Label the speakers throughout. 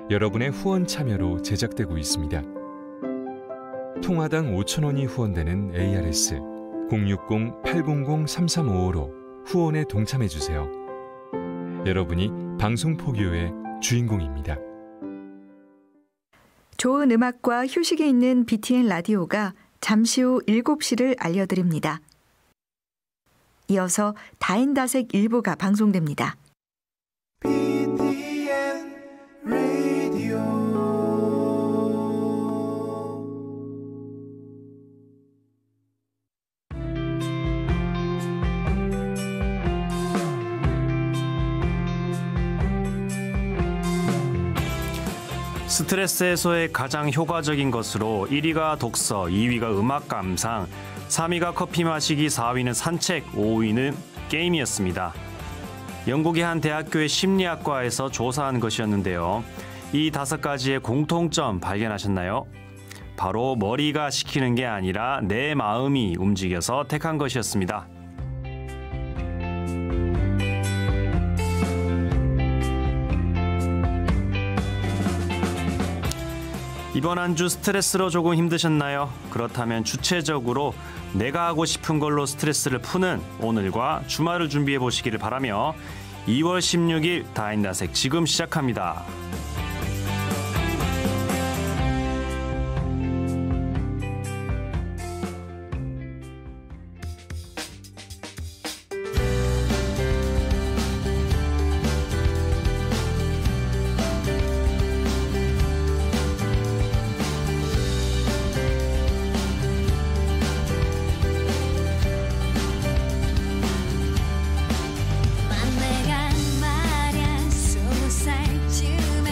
Speaker 1: 여러분의 후원 참여로 제작되고 있습니다. 통화당 5,000원이 후원되는 ARS 060-800-3355로 후원에 동참해주세요. 여러분이 방송 포교의 주인공입니다.
Speaker 2: 좋은 음악과 휴식이 있는 BTN 라디오가 잠시 후 7시를 알려드립니다. 이어서 다인다색 일부가 방송됩니다.
Speaker 3: BTN 라디오
Speaker 4: 스트레스 해소에 가장 효과적인 것으로 1위가 독서, 2위가 음악 감상, 3위가 커피 마시기, 4위는 산책, 5위는 게임이었습니다. 영국의 한 대학교의 심리학과에서 조사한 것이었는데요. 이 5가지의 공통점 발견하셨나요? 바로 머리가 시키는 게 아니라 내 마음이 움직여서 택한 것이었습니다. 이번 한 주 스트레스로 조금 힘드셨나요? 그렇다면 주체적으로 내가 하고 싶은 걸로 스트레스를 푸는 오늘과 주말을 준비해 보시기를 바라며 2월 16일 다인다색 지금 시작합니다.
Speaker 5: 만나간 말야 20살쯤에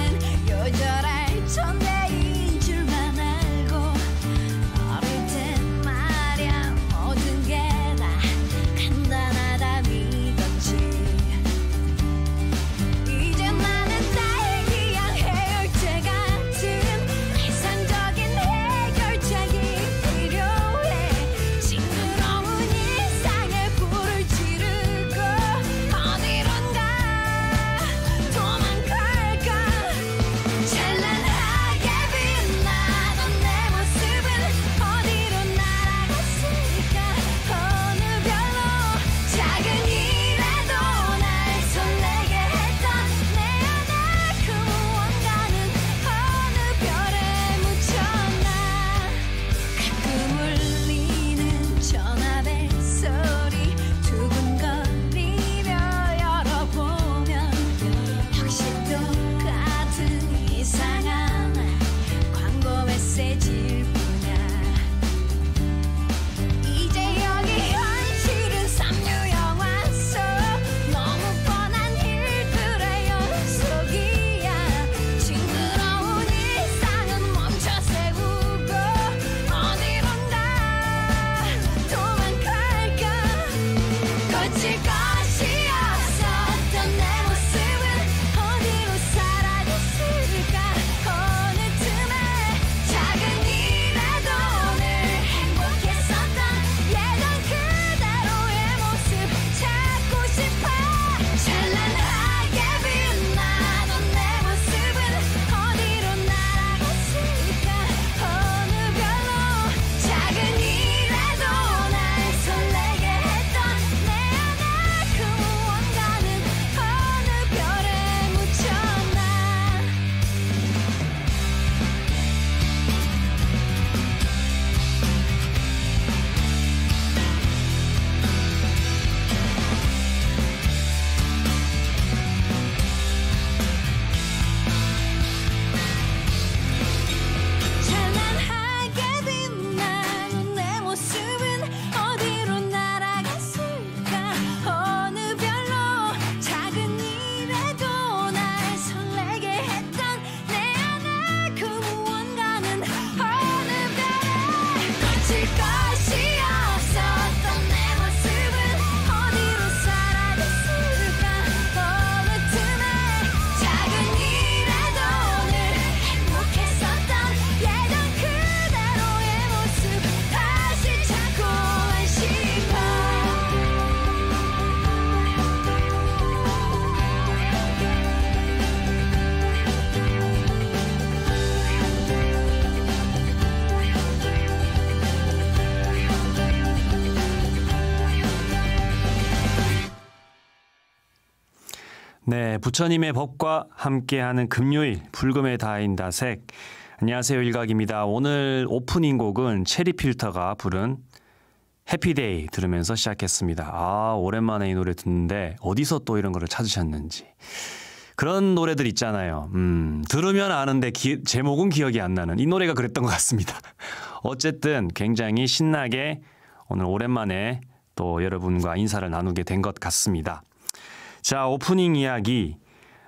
Speaker 4: 네, 부처님의 법과 함께하는 금요일 불금의 다인다색. 안녕하세요, 일각입니다. 오늘 오프닝 곡은 체리필터가 부른 해피데이 들으면서 시작했습니다. 아, 오랜만에 이 노래 듣는데 어디서 또 이런 거를 찾으셨는지. 그런 노래들 있잖아요. 들으면 아는데 제목은 기억이 안 나는 이 노래가 그랬던 것 같습니다. 어쨌든 굉장히 신나게 오늘 오랜만에 또 여러분과 인사를 나누게 된 것 같습니다. 자, 오프닝 이야기.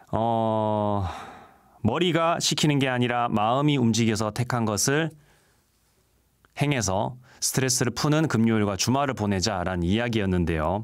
Speaker 4: 머리가 시키는 게 아니라 마음이 움직여서 택한 것을 행해서 스트레스를 푸는 금요일과 주말을 보내자라는 이야기였는데요.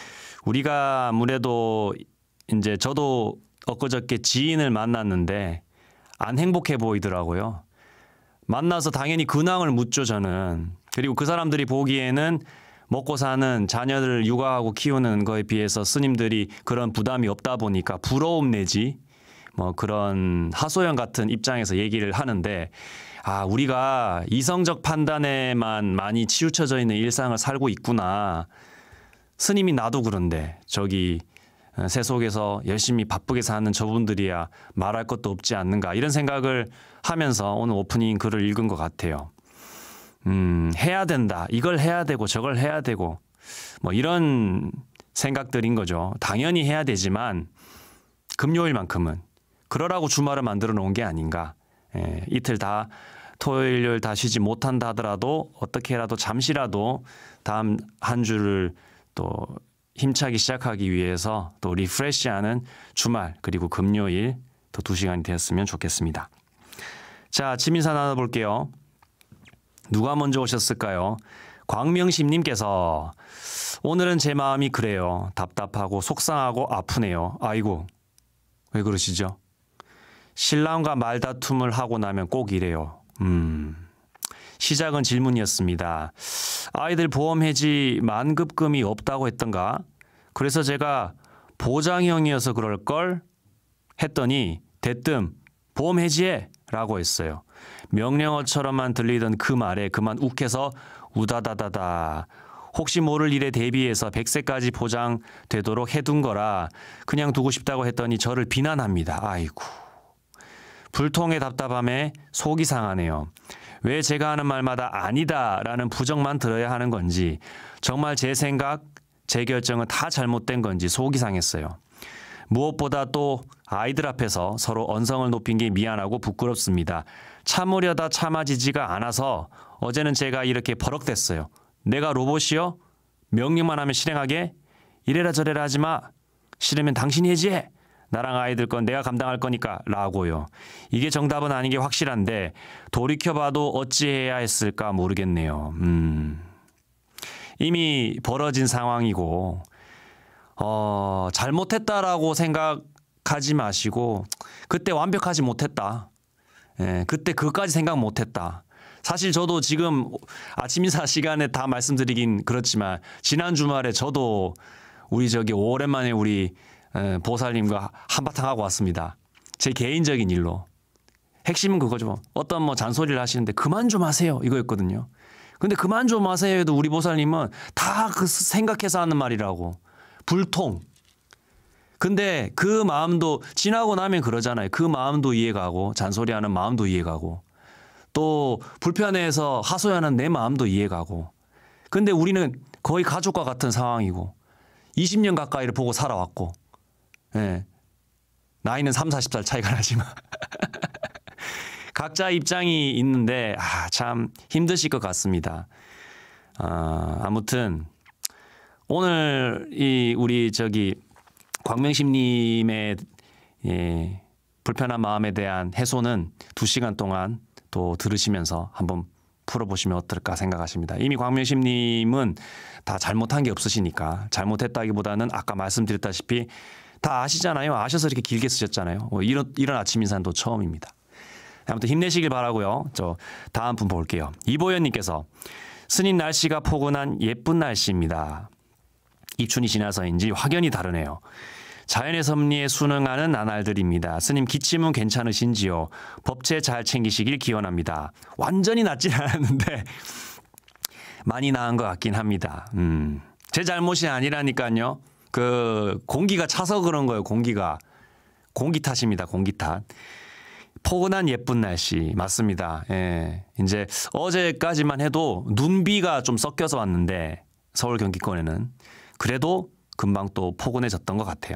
Speaker 4: 우리가 아무래도 이제 저도 엊그저께 지인을 만났는데 안 행복해 보이더라고요. 만나서 당연히 근황을 묻죠, 저는. 그리고 그 사람들이 보기에는 먹고 사는 자녀를 육아하고 키우는 거에 비해서 스님들이 그런 부담이 없다 보니까 부러움 내지 뭐 그런 하소연 같은 입장에서 얘기를 하는데, 아, 우리가 이성적 판단에만 많이 치우쳐져 있는 일상을 살고 있구나. 스님이 나도 그런데 저기 세속에서 열심히 바쁘게 사는 저분들이야 말할 것도 없지 않는가, 이런 생각을 하면서 오늘 오프닝 글을 읽은 것 같아요. 해야 된다. 이걸 해야 되고 저걸 해야 되고 뭐 이런 생각들인 거죠. 당연히 해야 되지만 금요일만큼은 그러라고 주말을 만들어 놓은 게 아닌가. 이틀 다 토요일 다 쉬지 못한다 하더라도 어떻게라도 잠시라도 다음 한 주를 또 힘차게 시작하기 위해서 또 리프레시하는 주말 그리고 금요일 또 2시간이 되었으면 좋겠습니다. 자, 아침 인사 나눠볼게요. 누가 먼저 오셨을까요? 광명심님께서 오늘은 제 마음이 그래요. 답답하고 속상하고 아프네요. 아이고, 왜 그러시죠? 신랑과 말다툼을 하고 나면 꼭 이래요. 시작은 질문이었습니다. 아이들 보험 해지 만급금이 없다고 했던가? 그래서 제가 보장형이어서 그럴걸? 했더니 대뜸 보험 해지해! 라고 했어요. 명령어처럼만 들리던 그 말에 그만 욱해서 우다다다다. 혹시 모를 일에 대비해서 100세까지 보장되도록 해둔 거라 그냥 두고 싶다고 했더니 저를 비난합니다. 아이고. 불통의 답답함에 속이 상하네요. 왜 제가 하는 말마다 아니다라는 부정만 들어야 하는 건지, 정말 제 생각, 제 결정은 다 잘못된 건지 속이 상했어요. 무엇보다 또 아이들 앞에서 서로 언성을 높인 게 미안하고 부끄럽습니다. 참으려다 참아지지가 않아서 어제는 제가 이렇게 버럭댔어요. 내가 로봇이요? 명령만 하면 실행하게? 이래라 저래라 하지 마. 싫으면 당신이 해지해. 나랑 아이들 건 내가 감당할 거니까 라고요. 이게 정답은 아닌 게 확실한데 돌이켜봐도 어찌해야 했을까 모르겠네요. 이미 벌어진 상황이고 잘못했다라고 생각하지 마시고 그때 완벽하지 못했다. 그때 그것까지 생각 못했다. 사실 저도 지금 아침 인사 시간에 다 말씀드리긴 그렇지만 지난 주말에 저도 우리 오랜만에 우리 보살님과 한바탕 하고 왔습니다. 제 개인적인 일로. 핵심은 그거죠. 어떤 뭐 잔소리를 하시는데 그만 좀 하세요 이거였거든요. 근데 그만 좀 하세요 해도 우리 보살님은 다 그 생각해서 하는 말이라고. 불통. 근데 그 마음도 지나고 나면 그러잖아요. 그 마음도 이해가고 잔소리하는 마음도 이해가고 또 불편해서 하소연하는 내 마음도 이해가고. 근데 우리는 거의 가족과 같은 상황이고 20년 가까이를 보고 살아왔고, 예. 나이는 3, 40살 차이가 나지만 각자 입장이 있는데 참 힘드실 것 같습니다. 아무튼 오늘 우리 광명심님의 불편한 마음에 대한 해소는 2시간 동안 또 들으시면서 한번 풀어보시면 어떨까 생각하십니다. 이미 광명심님은 다 잘못한 게 없으시니까, 잘못했다기보다는 아까 말씀드렸다시피 다 아시잖아요. 아셔서 이렇게 길게 쓰셨잖아요. 이런 아침 인사도 처음입니다. 아무튼 힘내시길 바라고요. 다음 분 볼게요. 이보연님께서 스님 날씨가 포근한 예쁜 날씨입니다. 입춘이 지나서인지 확연히 다르네요. 자연의 섭리에 순응하는 나날들입니다. 스님 기침은 괜찮으신지요? 법체 잘 챙기시길 기원합니다. 완전히 낫진 않았는데 많이 나은 것 같긴 합니다. 제 잘못이 아니라니까요. 그 공기가 차서 그런 거예요. 공기가. 공기 탓입니다. 공기 탓. 포근한 예쁜 날씨 맞습니다. 예. 이제 어제까지만 해도 눈비가 좀 섞여서 왔는데 서울 경기권에는 그래도 금방 또 포근해졌던 것 같아요.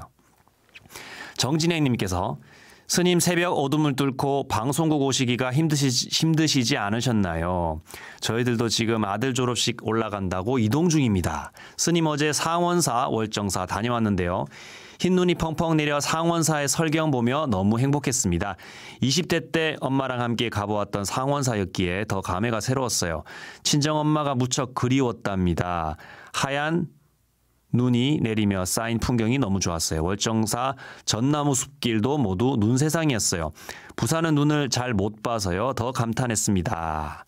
Speaker 4: 정진행님께서 스님 새벽 어둠을 뚫고 방송국 오시기가 힘드시지 않으셨나요? 저희들도 지금 아들 졸업식 올라간다고 이동 중입니다. 스님 어제 상원사 월정사 다녀왔는데요. 흰눈이 펑펑 내려 상원사의 설경 보며 너무 행복했습니다. 20대 때 엄마랑 함께 가보았던 상원사였기에 더 감회가 새로웠어요. 친정엄마가 무척 그리웠답니다. 하얀 눈이 내리며 쌓인 풍경이 너무 좋았어요. 월정사 전나무 숲길도 모두 눈 세상이었어요. 부산은 눈을 잘 못 봐서요. 더 감탄했습니다.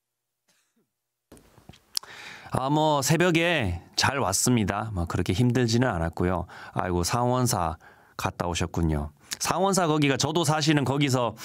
Speaker 4: 뭐 새벽에 잘 왔습니다. 뭐 그렇게 힘들지는 않았고요. 아이고 상원사 갔다 오셨군요. 상원사 거기가 저도 사실은 거기서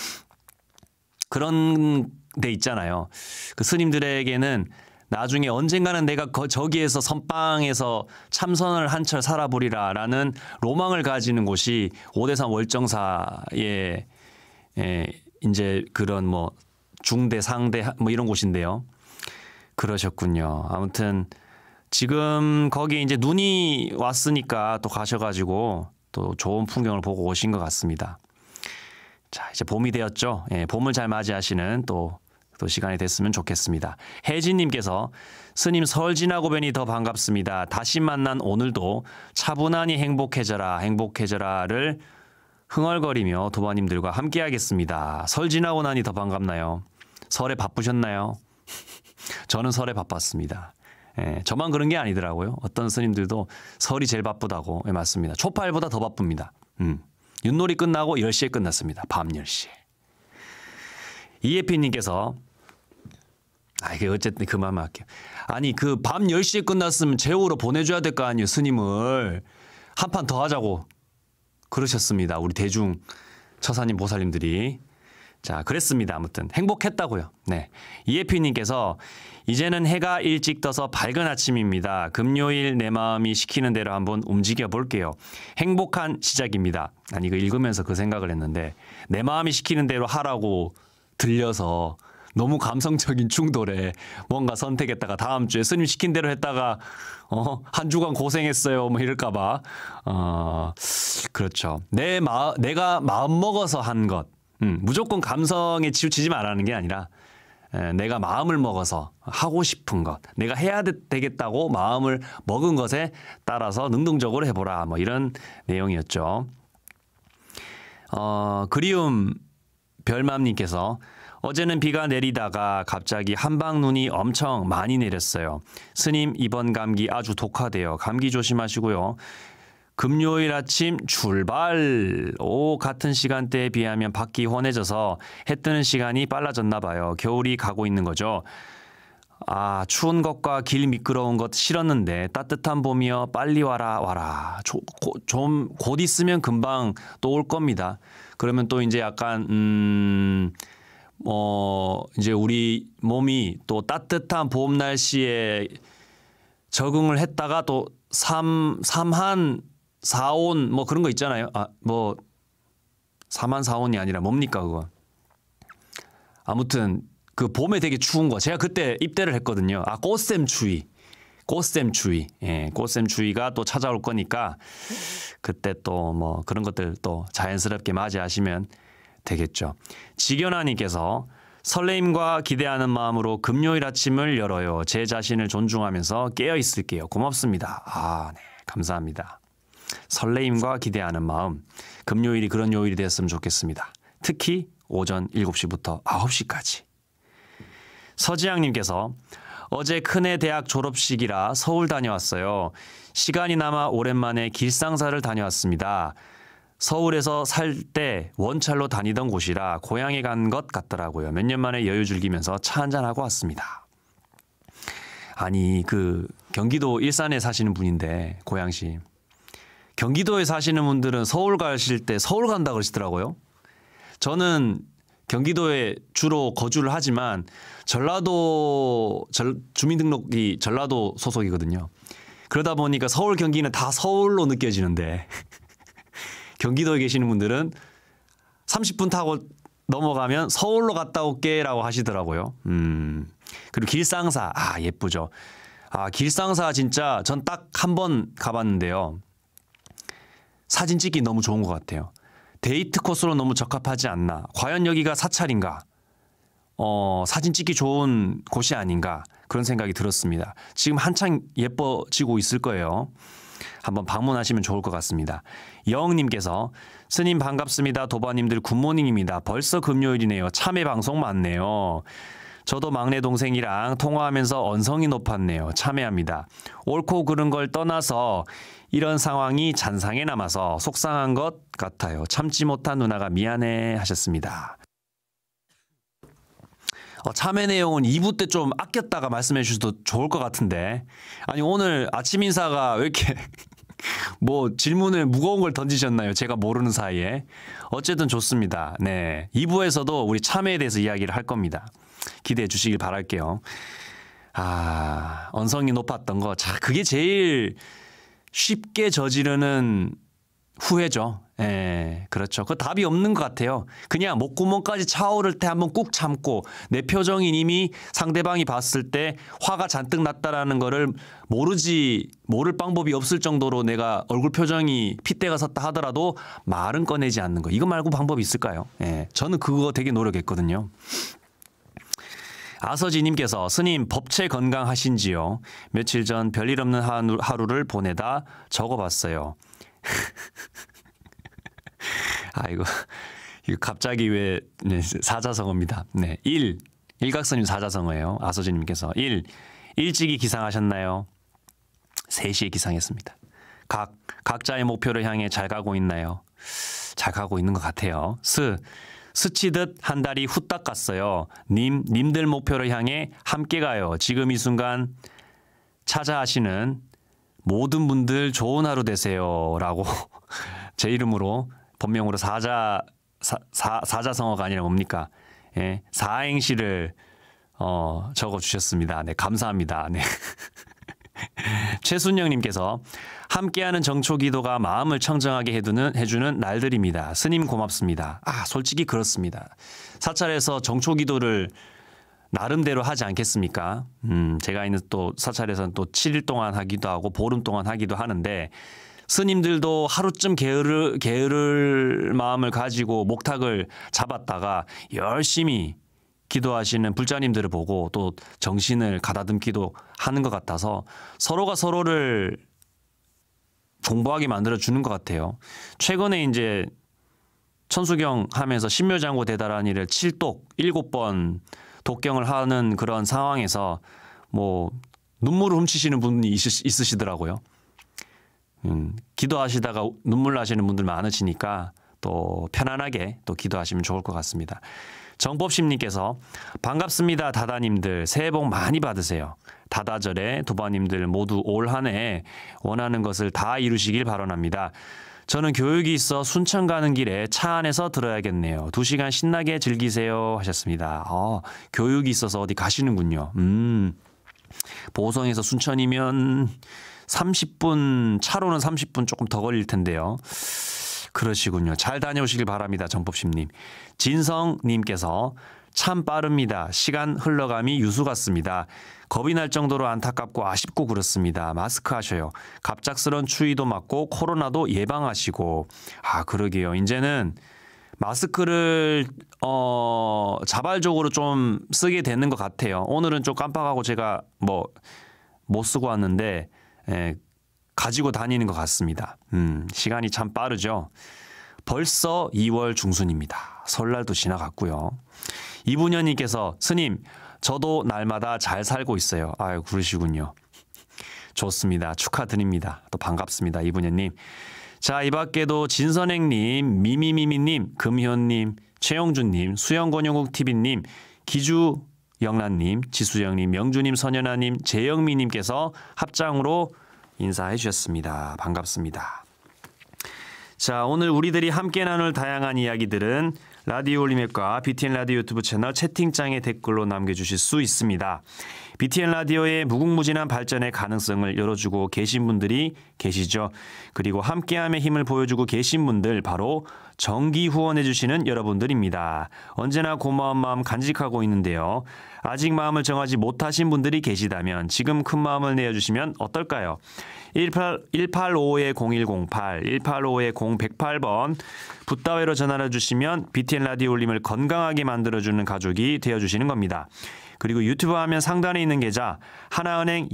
Speaker 4: 그런 데 있잖아요. 그 스님들에게는 나중에 언젠가는 내가 저기에서 선방에서 참선을 한철 살아보리라라는 로망을 가지는 곳이 오대산 월정사의 이제 그런 뭐 중대 상대 뭐 이런 곳인데요. 그러셨군요. 아무튼 지금 거기 이제 눈이 왔으니까 또 가셔가지고 또 좋은 풍경을 보고 오신 것 같습니다. 자, 이제 봄이 되었죠. 예, 봄을 잘 맞이하시는 또 시간이 됐으면 좋겠습니다. 혜진님께서 스님 설 지나고 뵈니 더 반갑습니다. 다시 만난 오늘도 차분하니 행복해져라를 흥얼거리며 도바님들과 함께하겠습니다. 설 지나고 나니 더 반갑나요? 설에 바쁘셨나요? 저는 설에 바빴습니다. 예, 저만 그런 게 아니더라고요. 어떤 스님들도 설이 제일 바쁘다고. 예, 맞습니다. 초팔보다 더 바쁩니다. 윷놀이 끝나고 10시에 끝났습니다. 밤 10시에. 이예피님께서 이게 어쨌든 그만만 할게요. 아니 그 밤 10시에 끝났으면 제후로 보내줘야 될 거 아니에요. 스님을. 한 판 더 하자고 그러셨습니다. 우리 대중 처사님 보살님들이. 자, 그랬습니다. 아무튼 행복했다고요. 네, 이예피님께서 이제는 해가 일찍 떠서 밝은 아침입니다. 금요일 내 마음이 시키는 대로 한번 움직여 볼게요. 행복한 시작입니다. 아니 이거 읽으면서 그 생각을 했는데 내 마음이 시키는 대로 하라고 들려서 너무 감성적인 충돌에 뭔가 선택했다가 다음 주에 스님 시킨 대로 했다가 한 주간 고생했어요 뭐 이럴까봐 그렇죠. 내가 마음 먹어서 한 것 무조건 감성에 치우치지 말라는 게 아니라 내가 마음을 먹어서 하고 싶은 것 내가 해야 되겠다고 마음을 먹은 것에 따라서 능동적으로 해보라 뭐 이런 내용이었죠. 그리움 별맘님께서 어제는 비가 내리다가 갑자기 한방눈이 엄청 많이 내렸어요. 스님 이번 감기 아주 독하대요. 감기 조심하시고요. 금요일 아침 출발. 같은 시간대에 비하면 밖이 환해져서 해 뜨는 시간이 빨라졌나 봐요. 겨울이 가고 있는 거죠. 추운 것과 길 미끄러운 것 싫었는데 따뜻한 봄이여 빨리 와라. 좀 곧 있으면 금방 또 올 겁니다. 그러면 또 이제 약간 이제 우리 몸이 또 따뜻한 봄 날씨에 적응을 했다가 또 삼한 사온 뭐 그런 거 있잖아요. 뭐 사만 사온이 아니라 뭡니까 그거. 아무튼 그 봄에 되게 추운 거 제가 그때 입대를 했거든요. 꽃샘추위. 예, 꽃샘추위가 또 찾아올 거니까 그때 또 뭐 그런 것들 또 자연스럽게 맞이하시면 되겠죠. 지견아님께서 설레임과 기대하는 마음으로 금요일 아침을 열어요. 제 자신을 존중하면서 깨어 있을게요. 고맙습니다. 네, 감사합니다. 설레임과 기대하는 마음. 금요일이 그런 요일이 됐으면 좋겠습니다. 특히 오전 7시부터 9시까지. 서지양님께서 어제 큰애 대학 졸업식이라 서울 다녀왔어요. 시간이 남아 오랜만에 길상사를 다녀왔습니다. 서울에서 살 때 원찰로 다니던 곳이라 고향에 간 것 같더라고요. 몇 년 만에 여유 즐기면서 차 한잔하고 왔습니다. 아니 그 경기도 일산에 사시는 분인데 고향시. 경기도에 사시는 분들은 서울 가실 때 서울 간다 그러시더라고요. 저는 경기도에 주로 거주를 하지만 전라도 주민등록이 전라도 소속이거든요. 그러다 보니까 서울 경기는 다 서울로 느껴지는데 경기도에 계시는 분들은 30분 타고 넘어가면 서울로 갔다 올게라고 하시더라고요. 그리고 길상사 예쁘죠. 길상사 진짜 전 딱 한 번 가봤는데요. 사진 찍기 너무 좋은 것 같아요. 데이트 코스로 너무 적합하지 않나. 과연 여기가 사찰인가? 사진 찍기 좋은 곳이 아닌가. 그런 생각이 들었습니다. 지금 한창 예뻐지고 있을 거예요. 한번 방문하시면 좋을 것 같습니다. 영님께서 스님 반갑습니다. 도바님들 굿모닝입니다. 벌써 금요일이네요. 참회 방송 많네요. 저도 막내 동생이랑 통화하면서 언성이 높았네요. 참회합니다. 옳고 그른 걸 떠나서 이런 상황이 잔상에 남아서 속상한 것 같아요. 참지 못한 누나가 미안해 하셨습니다. 참회 내용은 2부 때 좀 아꼈다가 말씀해 주셔도 좋을 것 같은데. 아니 오늘 아침 인사가 왜 이렇게 뭐 질문을 무거운 걸 던지셨나요? 제가 모르는 사이에. 어쨌든 좋습니다. 네, 2부에서도 우리 참회에 대해서 이야기를 할 겁니다. 기대해 주시길 바랄게요. 언성이 높았던 거. 자, 그게 제일 쉽게 저지르는 후회죠. 예, 그렇죠. 그 답이 없는 것 같아요. 그냥 목구멍까지 차오를 때 한번 꾹 참고 내 표정이 이미 상대방이 봤을 때 화가 잔뜩 났다라는 거를 모를 방법이 없을 정도로 내가 얼굴 표정이 핏대가 섰다 하더라도 말은 꺼내지 않는 거. 이거 말고 방법이 있을까요? 예, 저는 그거 되게 노력했거든요. 아서지님께서 스님 법체 건강하신지요? 며칠 전 별일 없는 하루를 보내다 적어봤어요. 이거 갑자기 왜 사자성어입니다. 네, 일각선임 사자성어예요. 아서지님께서 일찍이 기상하셨나요? 3시에 기상했습니다. 각자의 목표를 향해 잘 가고 있나요? 잘 가고 있는 것 같아요. 스치듯 한 달이 후딱 갔어요. 님들 목표를 향해 함께 가요. 지금 이 순간 찾아하시는 모든 분들 좋은 하루 되세요. 라고 제 이름으로 본명으로 사자성어가 아니라 뭡니까? 예, 사행시를 적어주셨습니다. 네, 감사합니다. 네. 최순영님께서 함께하는 정초기도가 마음을 청정하게 해주는 날들입니다. 스님 고맙습니다. 솔직히 그렇습니다. 사찰에서 정초기도를 나름대로 하지 않겠습니까? 제가 있는 또 사찰에서는 또 7일 동안 하기도 하고 보름 동안 하기도 하는데 스님들도 하루쯤 게으를 마음을 가지고 목탁을 잡았다가 열심히 기도하시는 불자님들을 보고 또 정신을 가다듬기도 하는 것 같아서 서로가 서로를 공부하게 만들어주는 것 같아요. 최근에 이제 천수경 하면서 신묘장고 대다라니를 7독 7번 독경을 하는 그런 상황에서 뭐 눈물을 훔치시는 분이 있으시더라고요. 기도하시다가 눈물 나시는 분들 많으시니까 또 편안하게 또 기도하시면 좋을 것 같습니다. 정법심님께서 반갑습니다. 다다님들 새해 복 많이 받으세요. 다다절에 도바님들 모두 올 한 해 원하는 것을 다 이루시길 바라랍니다. 저는 교육이 있어 순천 가는 길에 차 안에서 들어야겠네요. 2시간 신나게 즐기세요 하셨습니다. 교육이 있어서 어디 가시는군요. 보성에서 순천이면 30분 차로는 30분 조금 더 걸릴 텐데요. 그러시군요. 잘 다녀오시길 바랍니다. 정법심님. 진성님께서 참 빠릅니다. 시간 흘러감이 유수 같습니다. 겁이 날 정도로 안타깝고 아쉽고 그렇습니다. 마스크 하셔요. 갑작스런 추위도 맞고 코로나도 예방하시고. 그러게요. 이제는 마스크를 자발적으로 좀 쓰게 되는 것 같아요. 오늘은 좀 깜빡하고 제가 못 쓰고 왔는데 가지고 다니는 것 같습니다. 시간이 참 빠르죠. 벌써 2월 중순입니다. 설날도 지나갔고요. 이분현님께서 스님 저도 날마다 잘 살고 있어요. 그러시군요. 좋습니다. 축하드립니다. 또 반갑습니다. 이분현님. 자, 이 밖에도 진선행님, 미미미미님, 금현님, 최영준님, 수영권영국TV님, 기주영란님, 지수영님, 명주님, 선연아님, 재영미님께서 합장으로 인사해 주셨습니다. 반갑습니다. 자, 오늘 우리들이 함께 나눌 다양한 이야기들은 라디오 올림앱과 BTN 라디오 유튜브 채널 채팅창에 댓글로 남겨주실 수 있습니다. BTN 라디오의 무궁무진한 발전의 가능성을 열어주고 계신 분들이 계시죠. 그리고 함께함의 힘을 보여주고 계신 분들 바로 정기 후원해 주시는 여러분들입니다. 언제나 고마운 마음 간직하고 있는데요. 아직 마음을 정하지 못하신 분들이 계시다면 지금 큰 마음을 내어주시면 어떨까요? 1855-0108, 1855-0108번 붓다외로 전화를 주시면 BTN 라디오 올림을 건강하게 만들어주는 가족이 되어주시는 겁니다. 그리고 유튜브 화면 상단에 있는 계좌 하나은행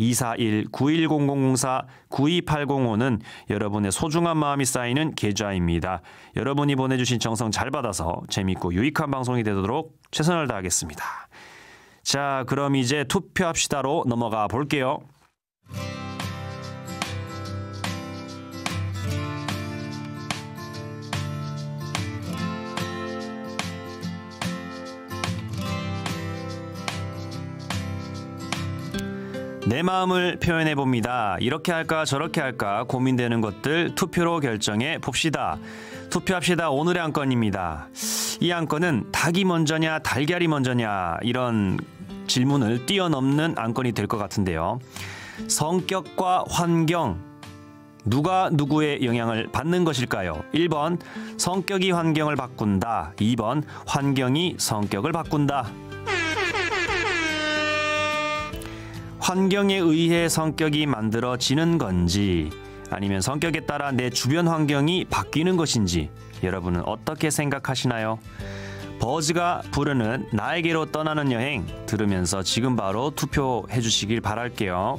Speaker 4: 241-910004-92805는 여러분의 소중한 마음이 쌓이는 계좌입니다. 여러분이 보내주신 정성 잘 받아서 재밌고 유익한 방송이 되도록 최선을 다하겠습니다. 자, 그럼 이제 투표합시다로 넘어가 볼게요. 내 마음을 표현해 봅니다. 이렇게 할까 저렇게 할까 고민되는 것들 투표로 결정해 봅시다. 투표합시다. 오늘의 안건입니다. 이 안건은 닭이 먼저냐 달걀이 먼저냐 이런 질문을 뛰어넘는 안건이 될 것 같은데요. 성격과 환경 누가 누구의 영향을 받는 것일까요? 1번 성격이 환경을 바꾼다. 2번 환경이 성격을 바꾼다. 환경에 의해 성격이 만들어지는 건지 아니면 성격에 따라 내 주변 환경이 바뀌는 것인지 여러분은 어떻게 생각하시나요? 버즈가 부르는 나에게로 떠나는 여행 들으면서 지금 바로 투표해 주시길 바랄게요.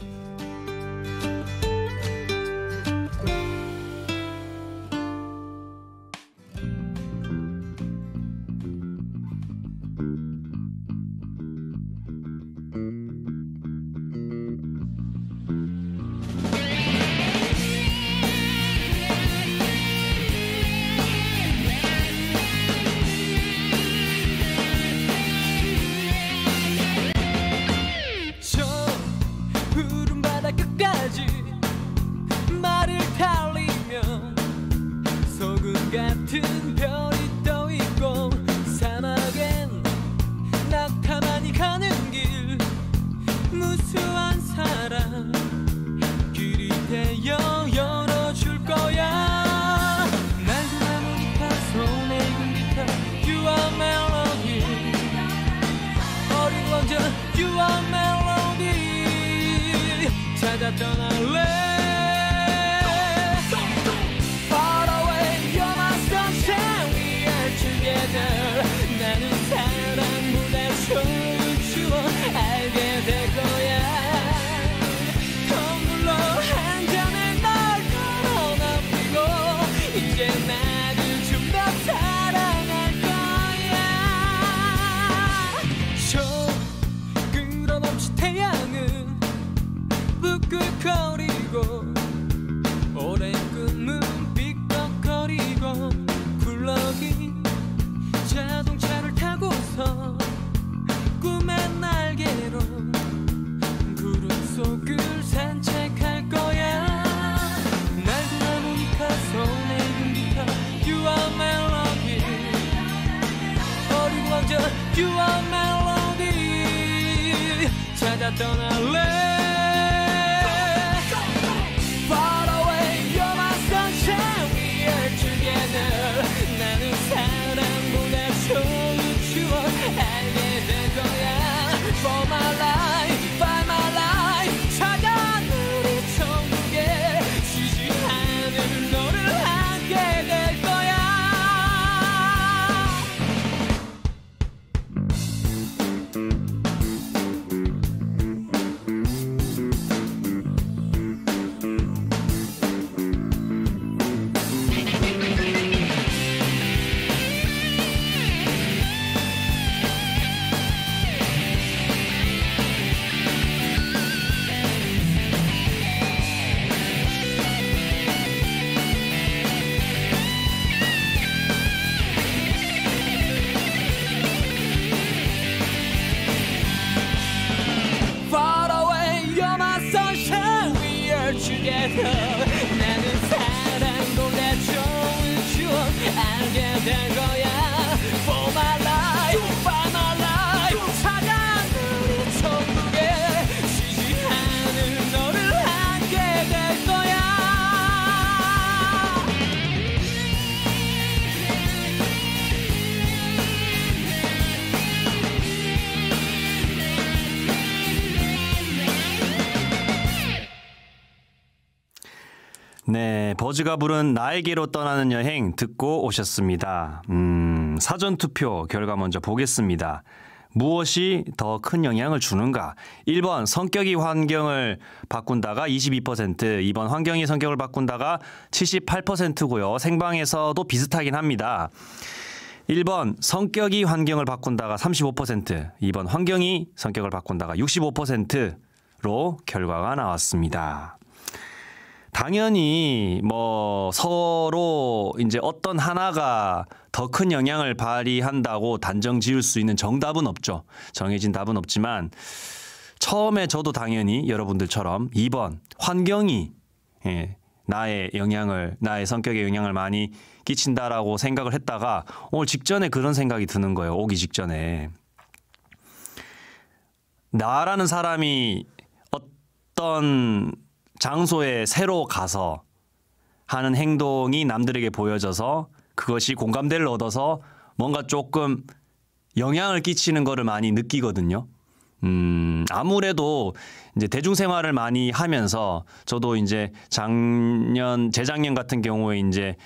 Speaker 4: 네, 버즈가 부른 나에게로 떠나는 여행 듣고 오셨습니다. 사전투표 결과 먼저 보겠습니다. 무엇이 더 큰 영향을 주는가? 1번 성격이 환경을 바꾼다가 22%, 2번 환경이 성격을 바꾼다가 78%고요. 생방에서도 비슷하긴 합니다. 1번 성격이 환경을 바꾼다가 35%, 2번 환경이 성격을 바꾼다가 65%로 결과가 나왔습니다. 당연히 뭐 서로 이제 어떤 하나가 더 큰 영향을 발휘한다고 단정 지을 수 있는 정답은 없죠. 정해진 답은 없지만 처음에 저도 당연히 여러분들처럼 2번 환경이 나의 성격에 영향을 많이 끼친다라고 생각을 했다가 오늘 직전에 그런 생각이 드는 거예요. 오기 직전에. 나라는 사람이 어떤 장소에 새로 가서 하는 행동이 남들에게 보여져서 그것이 공감대를 얻어서 뭔가 조금 영향을 끼치는 거를 많이 느끼거든요. 아무래도 이제 대중생활을 많이 하면서 저도 이제 재작년 같은 경우에 이제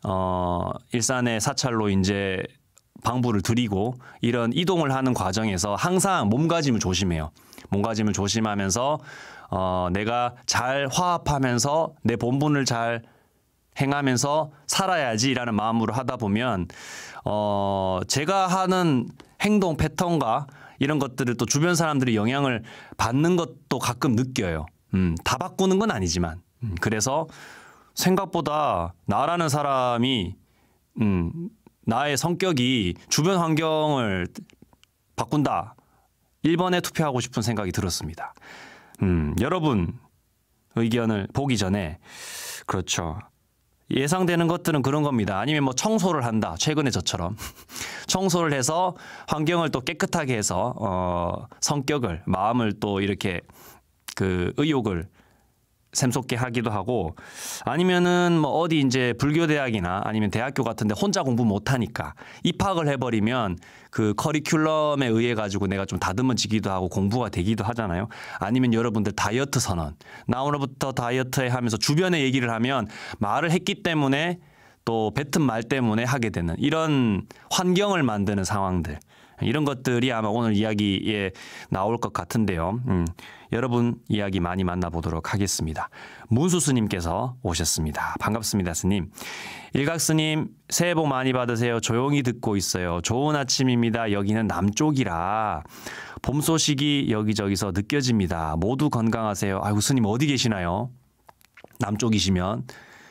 Speaker 4: 일산의 사찰로 이제 방부를 드리고 이런 이동을 하는 과정에서 항상 몸가짐을 조심해요. 몸가짐을 조심하면서 내가 잘 화합하면서 내 본분을 잘 행하면서 살아야지라는 마음으로 하다 보면 제가 하는 행동 패턴과 이런 것들을 또 주변 사람들이 영향을 받는 것도 가끔 느껴요. 다 바꾸는 건 아니지만 그래서 생각보다 나라는 사람이 나의 성격이 주변 환경을 바꾼다. 1번에 투표하고 싶은 생각이 들었습니다. 여러분 의견을 보기 전에 그렇죠. 예상되는 것들은 그런 겁니다. 아니면 뭐 청소를 한다. 최근에 저처럼 청소를 해서 환경을 또 깨끗하게 해서 성격을 마음을 또 이렇게 그 의욕을 샘솟게 하기도 하고 아니면은 뭐 어디 이제 불교 대학이나 아니면 대학교 같은데 혼자 공부 못 하니까 입학을 해버리면 그 커리큘럼에 의해 가지고 내가 좀 다듬어지기도 하고 공부가 되기도 하잖아요. 아니면 여러분들 다이어트 선언 나 오늘부터 다이어트해 하면서 주변에 얘기를 하면 말을 했기 때문에 또 뱉은 말 때문에 하게 되는 이런 환경을 만드는 상황들 이런 것들이 아마 오늘 이야기에 나올 것 같은데요. 여러분 이야기 많이 만나보도록 하겠습니다. 문수스님께서 오셨습니다. 반갑습니다, 스님. 일각스님 새해 복 많이 받으세요. 조용히 듣고 있어요. 좋은 아침입니다. 여기는 남쪽이라 봄 소식이 여기저기서 느껴집니다. 모두 건강하세요. 아이고 스님 어디 계시나요? 남쪽이시면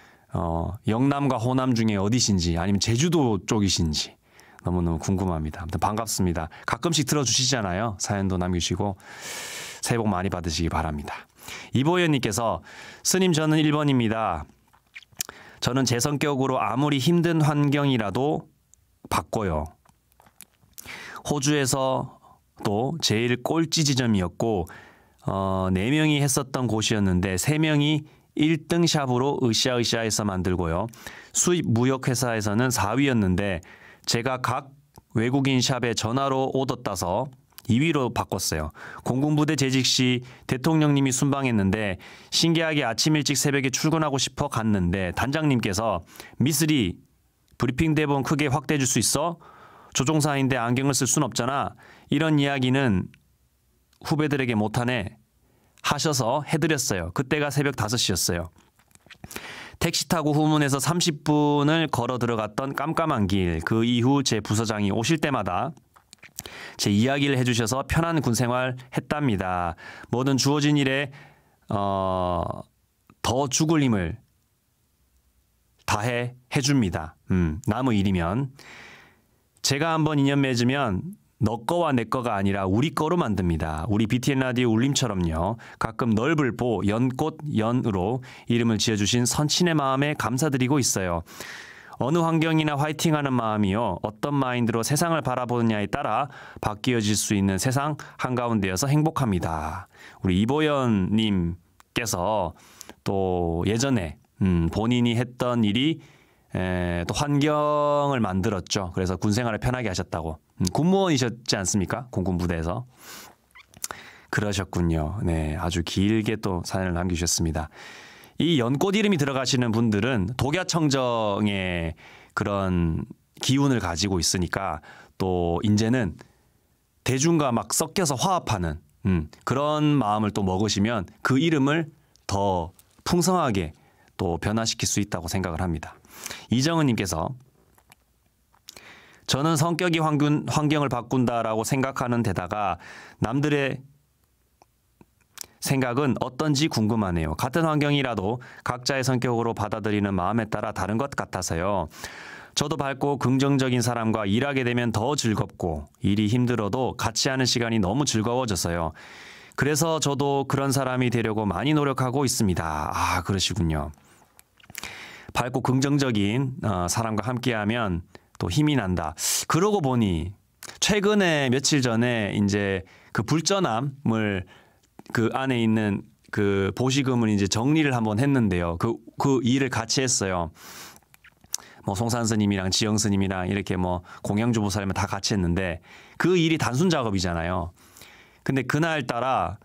Speaker 4: 영남과 호남 중에 어디신지 아니면 제주도 쪽이신지 너무너무 궁금합니다. 아무튼 반갑습니다. 가끔씩 들어주시잖아요. 사연도 남기시고 새해 복 많이 받으시기 바랍니다. 이보현님께서 스님 저는 1번입니다. 저는 제 성격으로 아무리 힘든 환경이라도 바꿔요. 호주에서도 제일 꼴찌 지점이었고 4명이 했었던 곳이었는데 3명이 1등 샵으로 으쌰으쌰해서 만들고요. 수입 무역회사에서는 4위였는데 제가 각 외국인 샵에 전화로 오더 따서 2위로 바꿨어요. 공군부대 재직 시 대통령님이 순방했는데 신기하게 아침 일찍 새벽에 출근하고 싶어 갔는데 단장님께서 미쓰리 브리핑 대본 크게 확대해 줄 수 있어? 조종사인데 안경을 쓸 순 없잖아. 이런 이야기는 후배들에게 못하네 하셔서 해드렸어요. 그때가 새벽 5시였어요. 택시 타고 후문에서 30분을 걸어 들어갔던 깜깜한 길. 그 이후 제 부서장이 오실 때마다 제 이야기를 해주셔서 편한 군생활 했답니다. 뭐든 주어진 일에 더 죽을 힘을 다해 해줍니다. 남의 일이면. 제가 한번 인연 맺으면 너 거와 내 거가 아니라 우리 거로 만듭니다. 우리 BTN 라디오 울림처럼요. 가끔 넓을 보 연꽃 연으로 이름을 지어주신 선친의 마음에 감사드리고 있어요. 어느 환경이나 화이팅하는 마음이요. 어떤 마인드로 세상을 바라보느냐에 따라 바뀌어질 수 있는 세상 한가운데여서 행복합니다. 우리 이보연님께서 또 예전에 본인이 했던 일이 또 환경을 만들었죠. 그래서 군생활을 편하게 하셨다고. 군무원이셨지 않습니까? 공군부대에서. 그러셨군요. 네, 아주 길게 또 사연을 남기셨습니다. 이 연꽃 이름이 들어가시는 분들은 독야청정의 그런 기운을 가지고 있으니까 또 이제는 대중과 막 섞여서 화합하는 그런 마음을 또 먹으시면 그 이름을 더 풍성하게 또 변화시킬 수 있다고 생각을 합니다. 이정은 님께서 저는 성격이 환경을 바꾼다라고 생각하는 데다가 남들의 생각은 어떤지 궁금하네요. 같은 환경이라도 각자의 성격으로 받아들이는 마음에 따라 다른 것 같아서요. 저도 밝고 긍정적인 사람과 일하게 되면 더 즐겁고 일이 힘들어도 같이 하는 시간이 너무 즐거워져서요. 그래서 저도 그런 사람이 되려고 많이 노력하고 있습니다. 아, 그러시군요. 밝고 긍정적인 사람과 함께하면 또 힘이 난다. 그러고 보니 최근에 며칠 전에 이제 그 불전함을 그 안에 있는 그 보시금을 이제 정리를 한번 했는데요. 그 일을 같이 했어요. 뭐 송산 스님이랑 지영 스님이랑 이렇게 뭐 공양주보 사람을 다 같이 했는데 그 일이 단순 작업이잖아요. 근데 그날 따라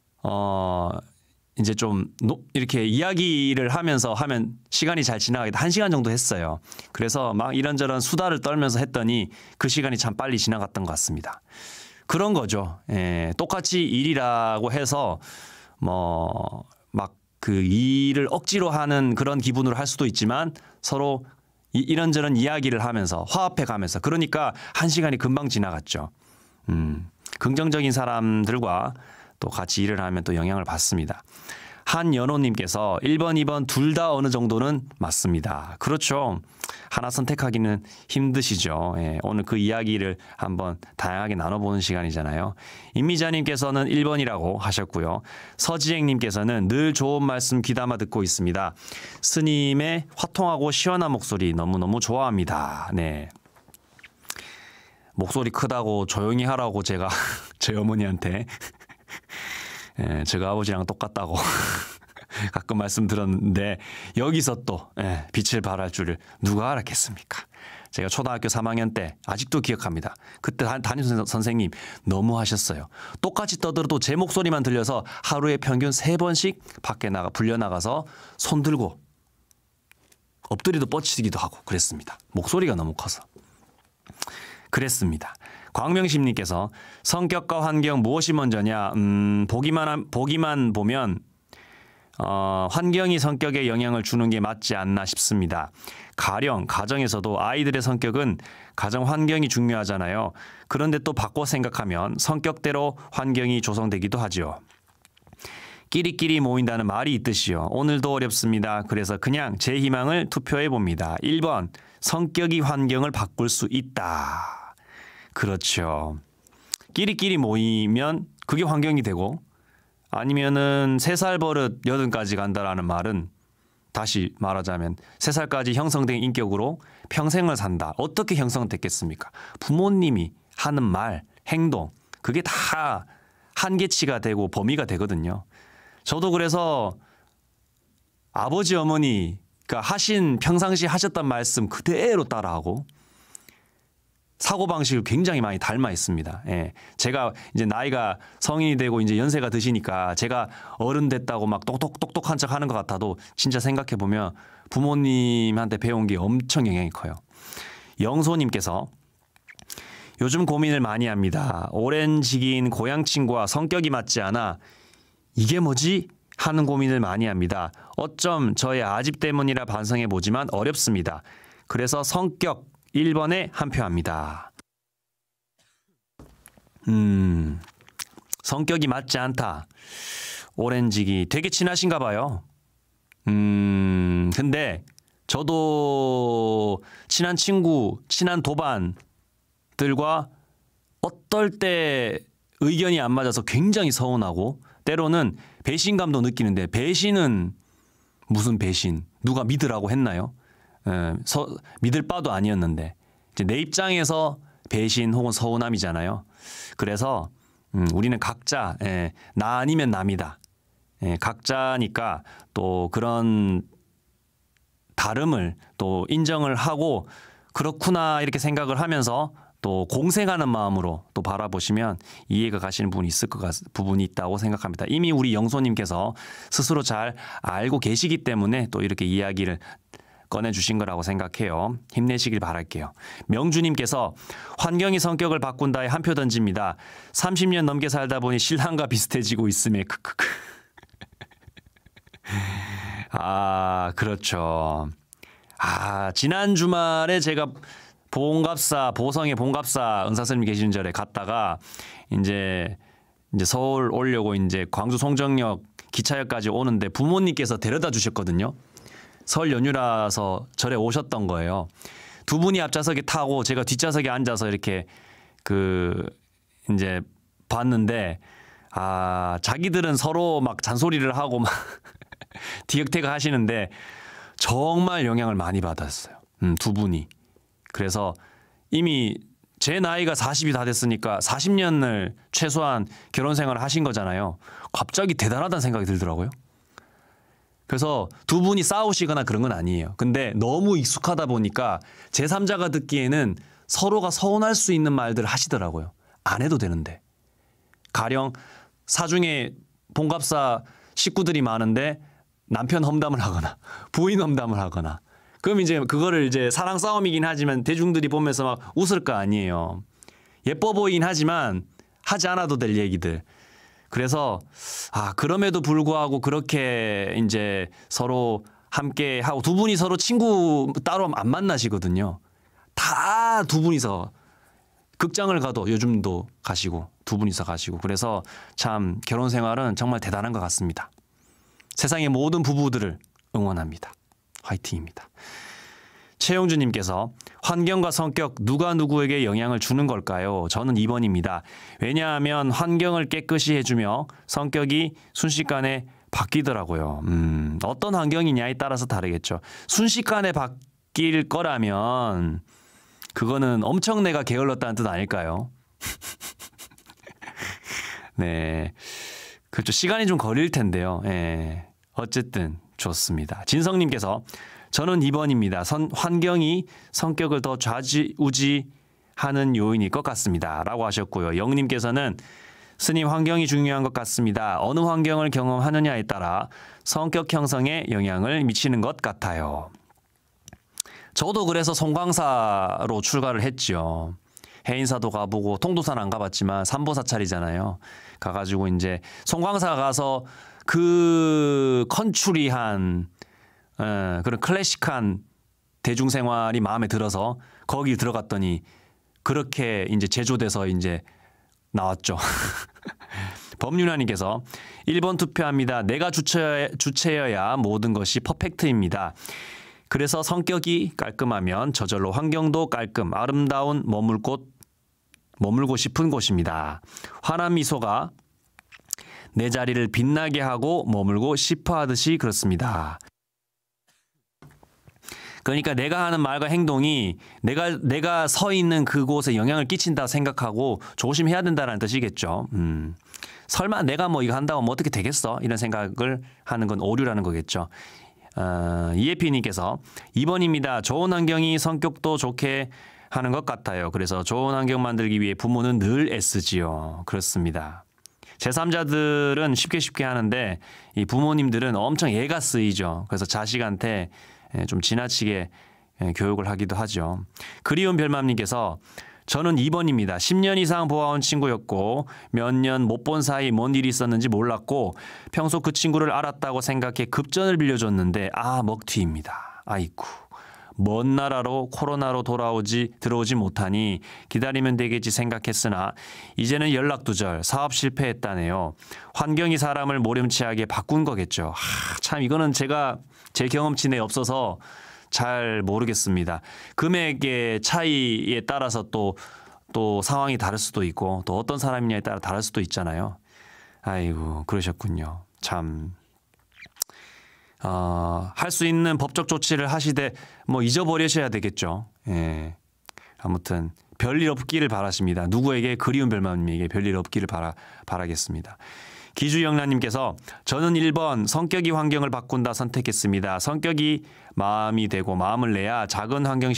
Speaker 4: 이제 좀 이렇게 이야기를 하면서 하면 시간이 잘 지나가게 1시간 정도 했어요. 그래서 막 이런저런 수다를 떨면서 했더니 그 시간이 참 빨리 지나갔던 것 같습니다. 그런 거죠. 예, 똑같이 일이라고 해서 뭐 막 그 일을 억지로 하는 그런 기분으로 할 수도 있지만 서로 이런저런 이야기를 하면서 화합해 가면서 그러니까 1시간이 금방 지나갔죠. 긍정적인 사람들과 또 같이 일을 하면 또 영향을 받습니다. 한연호님께서 1번, 2번 둘 다 어느 정도는 맞습니다. 그렇죠. 하나 선택하기는 힘드시죠. 예, 오늘 그 이야기를 한번 다양하게 나눠보는 시간이잖아요. 임미자님께서는 1번이라고 하셨고요. 서지행님께서는 늘 좋은 말씀 귀담아 듣고 있습니다. 스님의 화통하고 시원한 목소리 너무너무 좋아합니다. 네. 목소리 크다고 조용히 하라고 제가 제 어머니한테 예, 제가 아버지랑 똑같다고 가끔 말씀드렸는데 여기서 또 빛을 발할 줄을 누가 알았겠습니까? 제가 초등학교 3학년 때 아직도 기억합니다. 그때 담임 선생님 너무 하셨어요. 똑같이 떠들어도 제 목소리만 들려서 하루에 평균 3번씩 밖에 불려나가서 손 들고 엎드리도 뻗치기도 하고 그랬습니다. 목소리가 너무 커서. 그랬습니다. 광명심님께서 성격과 환경 무엇이 먼저냐? 보기만 보면 환경이 성격에 영향을 주는 게 맞지 않나 싶습니다. 가령 가정에서도 아이들의 성격은 가정 환경이 중요하잖아요. 그런데 또 바꿔 생각하면 성격대로 환경이 조성되기도 하죠. 끼리끼리 모인다는 말이 있듯이요. 오늘도 어렵습니다. 그래서 그냥 제 희망을 투표해 봅니다. 1번 성격이 환경을 바꿀 수 있다. 그렇죠. 끼리끼리 모이면 그게 환경이 되고 아니면은 3살 버릇 80까지 간다라는 말은 다시 말하자면 3살까지 형성된 인격으로 평생을 산다. 어떻게 형성됐겠습니까? 부모님이 하는 말, 행동 그게 다 한계치가 되고 범위가 되거든요. 저도 그래서 아버지 어머니가 평상시 하셨던 말씀 그대로 따라하고 사고방식을 굉장히 많이 닮아 있습니다. 예. 제가 이제 나이가 성인이 되고 이제 연세가 드시니까 제가 어른 됐다고 막 똑똑한 척 하는 것 같아도 진짜 생각해 보면 부모님한테 배운 게 엄청 영향이 커요. 영소님께서 요즘 고민을 많이 합니다. 오랜 지기인 고향 친구와 성격이 맞지 않아 이게 뭐지? 하는 고민을 많이 합니다. 어쩜 저의 아집 때문이라 반성해 보지만 어렵습니다. 그래서 성격 1번에 한 표 합니다. 성격이 맞지 않다. 오렌지기 되게 친하신가 봐요. 근데 저도 친한 친구, 친한 도반들과 어떨 때 의견이 안 맞아서 굉장히 서운하고 때로는 배신감도 느끼는데 배신은 무슨 배신? 누가 믿으라고 했나요? 믿을 바도 아니었는데 이제 내 입장에서 배신 혹은 서운함이잖아요. 그래서 우리는 각자 나 아니면 남이다. 각자니까 또 그런 다름을 또 인정을 하고 그렇구나 이렇게 생각을 하면서 또 공생하는 마음으로 또 바라보시면 이해가 가시는 부분이 있다고 생각합니다. 이미 우리 영소님께서 스스로 잘 알고 계시기 때문에 또 이렇게 이야기를 꺼내주신 거라고 생각해요. 힘내시길 바랄게요. 명주님께서 환경이 성격을 바꾼다에 한 표 던집니다. 30년 넘게 살다 보니 신랑과 비슷해지고 있음에 크크크. 아, 그렇죠. 아, 지난 주말에 제가 보성의 봉갑사 은사스님 계시는 절에 갔다가 이제 서울 오려고 이제 광주 송정역 기차역까지 오는데 부모님께서 데려다 주셨거든요. 설 연휴라서 절에 오셨던 거예요. 두 분이 앞좌석에 타고 제가 뒷좌석에 앉아서 이렇게 이제 봤는데 아, 자기들은 서로 막 잔소리를 하고 막 디귿대가 하시는데 정말 영향을 많이 받았어요. 두 분이. 그래서 이미 제 나이가 40이 다 됐으니까 40년을 최소한 결혼 생활을 하신 거잖아요. 갑자기 대단하다는 생각이 들더라고요. 그래서 두 분이 싸우시거나 그런 건 아니에요. 근데 너무 익숙하다 보니까 제3자가 듣기에는 서로가 서운할 수 있는 말들을 하시더라고요. 안 해도 되는데. 가령 사중에 봉갑사 식구들이 많은데 남편 험담을 하거나 부인 험담을 하거나 그럼 이제 그거를 이제 사랑 싸움이긴 하지만 대중들이 보면서 막 웃을 거 아니에요. 예뻐 보이긴 하지만 하지 않아도 될 얘기들. 그래서 아, 그럼에도 불구하고 그렇게 이제 서로 함께 하고 두 분이 서로 친구 따로 안 만나시거든요. 다 두 분이서 극장을 가도 요즘도 가시고 두 분이서 가시고 그래서 참 결혼 생활은 정말 대단한 것 같습니다. 세상의 모든 부부들을 응원합니다. 화이팅입니다. 최영주님께서 환경과 성격 누가 누구에게 영향을 주는 걸까요? 저는 2번입니다. 왜냐하면 환경을 깨끗이 해주며 성격이 순식간에 바뀌더라고요. 어떤 환경이냐에 따라서 다르겠죠. 순식간에 바뀔 거라면 그거는 엄청 내가 게을렀다는 뜻 아닐까요? 네, 그렇죠. 시간이 좀 걸릴 텐데요. 예. 어쨌든 좋습니다. 진성님께서 저는 2번입니다. 환경이 성격을 더 좌지우지하는 요인일 것 같습니다. 라고 하셨고요. 영님께서는 스님 환경이 중요한 것 같습니다. 어느 환경을 경험하느냐에 따라 성격 형성에 영향을 미치는 것 같아요. 저도 그래서 송광사로 출가를 했죠. 해인사도 가보고 통도산 안 가봤지만 삼보사찰이잖아요. 가가지고 이제 송광사 가서 그 컨츄리한 그런 클래식한 대중생활이 마음에 들어서 거기 들어갔더니 그렇게 이제 제조돼서 이제 나왔죠. 법륜아님께서 1번 투표합니다. 내가 주체여야 모든 것이 퍼펙트입니다. 그래서 성격이 깔끔하면 저절로 환경도 깔끔, 아름다운 머물고 싶은 곳입니다. 환한 미소가 내 자리를 빛나게 하고 머물고 싶어 하듯이 그렇습니다. 그러니까 내가 하는 말과 행동이 내가 서 있는 그곳에 영향을 끼친다 생각하고 조심해야 된다는 뜻이겠죠. 설마 내가 뭐 이거 한다고 뭐 어떻게 되겠어? 이런 생각을 하는 건 오류라는 거겠죠. 이예피님께서 2번입니다. 좋은 환경이 성격도 좋게 하는 것 같아요. 그래서 좋은 환경 만들기 위해 부모는 늘 애쓰지요. 그렇습니다. 제3자들은 쉽게 하는데 이 부모님들은 엄청 애가 쓰이죠. 그래서 자식한테 좀 지나치게 교육을 하기도 하죠. 그리운 별맘님께서 저는 2번입니다. 10년 이상 보아온 친구였고 몇 년 못 본 사이 뭔 일이 있었는지 몰랐고 평소 그 친구를 알았다고 생각해 급전을 빌려줬는데 먹튀입니다. 아이쿠. 먼 나라로 코로나로 들어오지 못하니 기다리면 되겠지 생각했으나 이제는 연락두절, 사업 실패했다네요. 환경이 사람을 모렴치하게 바꾼 거겠죠. 참 이거는 제가 제 경험치 내에 없어서 잘 모르겠습니다. 금액의 차이에 따라서 또 상황이 다를 수도 있고 또 어떤 사람이냐에 따라 다를 수도 있잖아요. 아이고 그러셨군요. 참. 할 수 있는 법적 조치를 하시되 뭐 잊어버리셔야 되겠죠. 예. 아무튼 별일 없기를 바라십니다. 누구에게 그리운 별맘님에게 별일 없기를 바라겠습니다. 기주영란님께서 저는 1번 성격이 환경을 바꾼다 선택했습니다. 성격이 마음이 되고 마음을 내야 작은 환경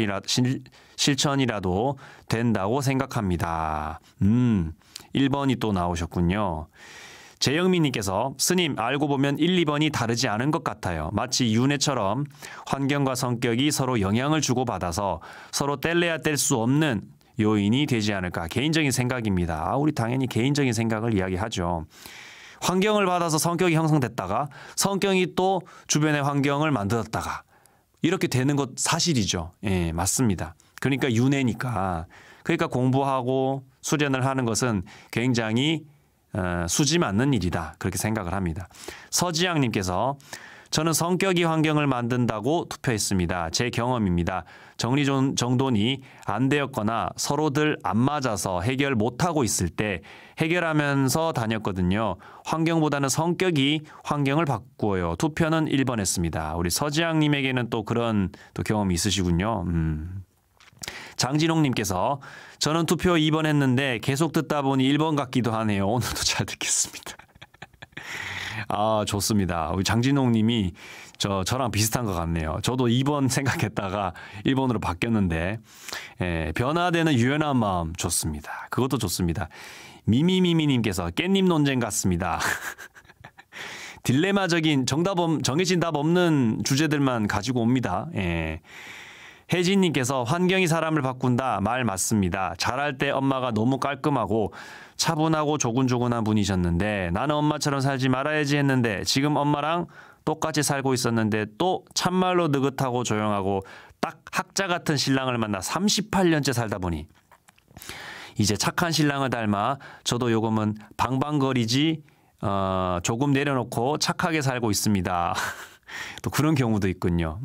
Speaker 4: 실천이라도 된다고 생각합니다. 1번이 또 나오셨군요. 재영민님께서 스님 알고 보면 1, 2번이 다르지 않은 것 같아요. 마치 윤회처럼 환경과 성격이 서로 영향을 주고받아서 서로 뗄래야 뗄 수 없는 요인이 되지 않을까. 개인적인 생각입니다. 우리 당연히 개인적인 생각을 이야기하죠. 환경을 받아서 성격이 형성됐다가 성격이 또 주변의 환경을 만들었다가 이렇게 되는 것 사실이죠. 예, 맞습니다. 그러니까 윤회니까. 그러니까 공부하고 수련을 하는 것은 굉장히 수지 맞는 일이다. 그렇게 생각을 합니다. 서지양님께서 저는 성격이 환경을 만든다고 투표했습니다. 제 경험입니다. 정리정돈이 안 되었거나 서로들 안 맞아서 해결 못하고 있을 때 해결하면서 다녔거든요. 환경보다는 성격이 환경을 바꾸어요. 투표는 1번 했습니다. 우리 서지양님에게는 또 그런 또 경험이 있으시군요. 장진홍님께서 저는 투표 2번 했는데 계속 듣다 보니 1번 같기도 하네요. 오늘도 잘 듣겠습니다. 아, 좋습니다. 우리 장진홍님이 저랑 비슷한 것 같네요. 저도 2번 생각했다가 1번으로 바뀌었는데 변화되는 유연한 마음 좋습니다. 그것도 좋습니다. 미미미미님께서 깻잎 논쟁 같습니다. 딜레마적인 정해진 답 없는 주제들만 가지고 옵니다. 혜진님께서 환경이 사람을 바꾼다 말 맞습니다. 자랄 때 엄마가 너무 깔끔하고 차분하고 조근조근한 분이셨는데 나는 엄마처럼 살지 말아야지 했는데 지금 엄마랑 똑같이 살고 있었는데 또 참말로 느긋하고 조용하고 딱 학자 같은 신랑을 만나 38년째 살다 보니 이제 착한 신랑을 닮아 저도 요금은 방방거리지 조금 내려놓고 착하게 살고 있습니다. 또 그런 경우도 있군요.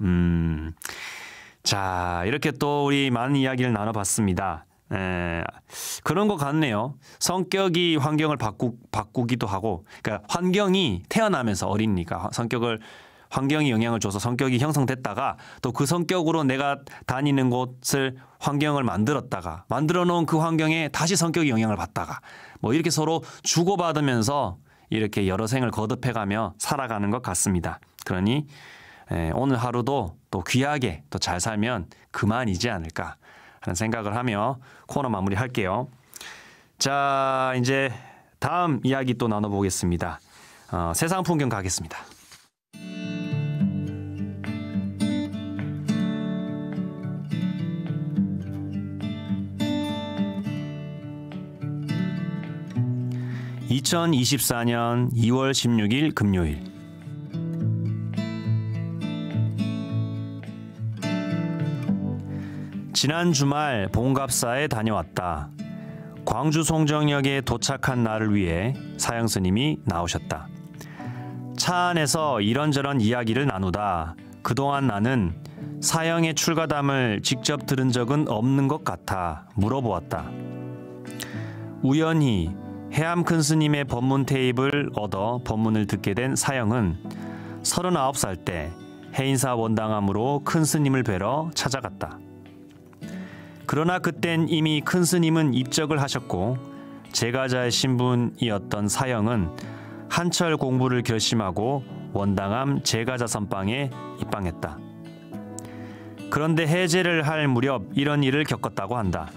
Speaker 4: 자, 이렇게 또 우리 많은 이야기를 나눠봤습니다. 그런 것 같네요. 성격이 환경을 바꾸기도 하고, 그러니까 환경이 태어나면서 어리니까 환경이 영향을 줘서 성격이 형성됐다가 또 그 성격으로 내가 다니는 곳을 환경을 만들어 놓은 그 환경에 다시 성격이 영향을 받다가 뭐 이렇게 서로 주고받으면서 이렇게 여러 생을 거듭해가며 살아가는 것 같습니다. 그러니 오늘 하루도 또 귀하게 또 잘 살면 그만이지 않을까 하는 생각을 하며 코너 마무리할게요. 자, 이제 다음 이야기 또 나눠보겠습니다. 세상 풍경 가겠습니다. (2024년 2월 16일) 금요일 지난 주말 봉갑사에 다녀왔다. 광주 송정역에 도착한 나를 위해 사형 스님이 나오셨다. 차 안에서 이런저런 이야기를 나누다 그동안 나는 사형의 출가담을 직접 들은 적은 없는 것 같아 물어보았다. 우연히 해암 큰 스님의 법문 테이프를 얻어 법문을 듣게 된 사형은 39살 때 해인사 원당함으로 큰 스님을 뵈러 찾아갔다. 그러나 그땐 이미 큰 스님은 입적을 하셨고 제가자의 신분이었던 사형은 한철 공부를 결심하고 원당함 제가자 선방에 입방했다. 그런데 해제를 할 무렵 이런 일을 겪었다고 한다.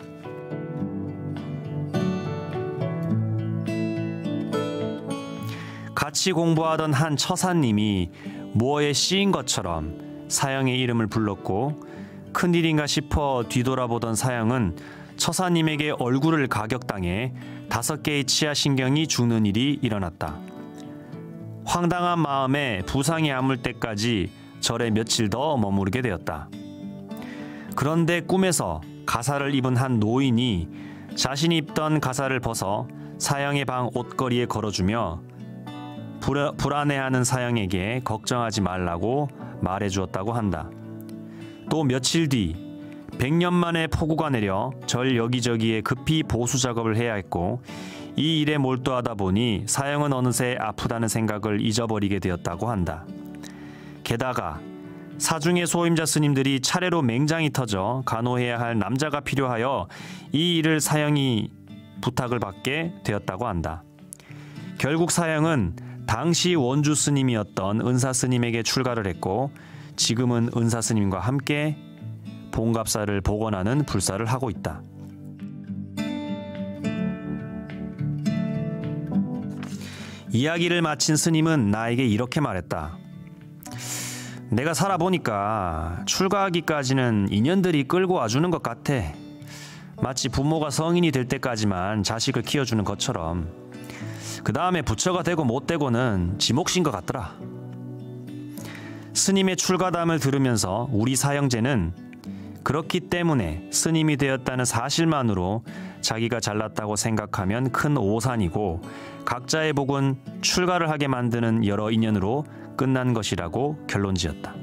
Speaker 4: 같이 공부하던 한 처사님이 뭐에 씌인 것처럼 사형의 이름을 불렀고 큰일인가 싶어 뒤돌아보던 사형은 처사님에게 얼굴을 가격당해 5개의 치아신경이 죽는 일이 일어났다. 황당한 마음에 부상이 아물 때까지 절에 며칠 더 머무르게 되었다. 그런데 꿈에서 가사를 입은 한 노인이 자신이 입던 가사를 벗어 사형의 방 옷걸이에 걸어주며 불안해하는 사형에게 걱정하지 말라고 말해주었다고 한다. 또 며칠 뒤 100년 만에 폭우가 내려 절 여기저기에 급히 보수 작업을 해야 했고 이 일에 몰두하다 보니 사형은 어느새 아프다는 생각을 잊어버리게 되었다고 한다. 게다가 사중의 소임자 스님들이 차례로 맹장이 터져 간호해야 할 남자가 필요하여 이 일을 사형이 부탁을 받게 되었다고 한다. 결국 사형은 당시 원주 스님이었던 은사 스님에게 출가를 했고 지금은 은사 스님과 함께 봉갑사를 복원하는 불사를 하고 있다. 이야기를 마친 스님은 나에게 이렇게 말했다. 내가 살아보니까 출가하기까지는 인연들이 끌고 와주는 것 같아. 마치 부모가 성인이 될 때까지만 자식을 키워주는 것처럼. 그 다음에 부처가 되고 못 되고는 지 몫인 것 같더라. 스님의 출가담을 들으면서 우리 사형제는 그렇기 때문에 스님이 되었다는 사실만으로 자기가 잘났다고 생각하면 큰 오산이고 각자의 복은 출가를 하게 만드는 여러 인연으로 끝난 것이라고 결론지었다.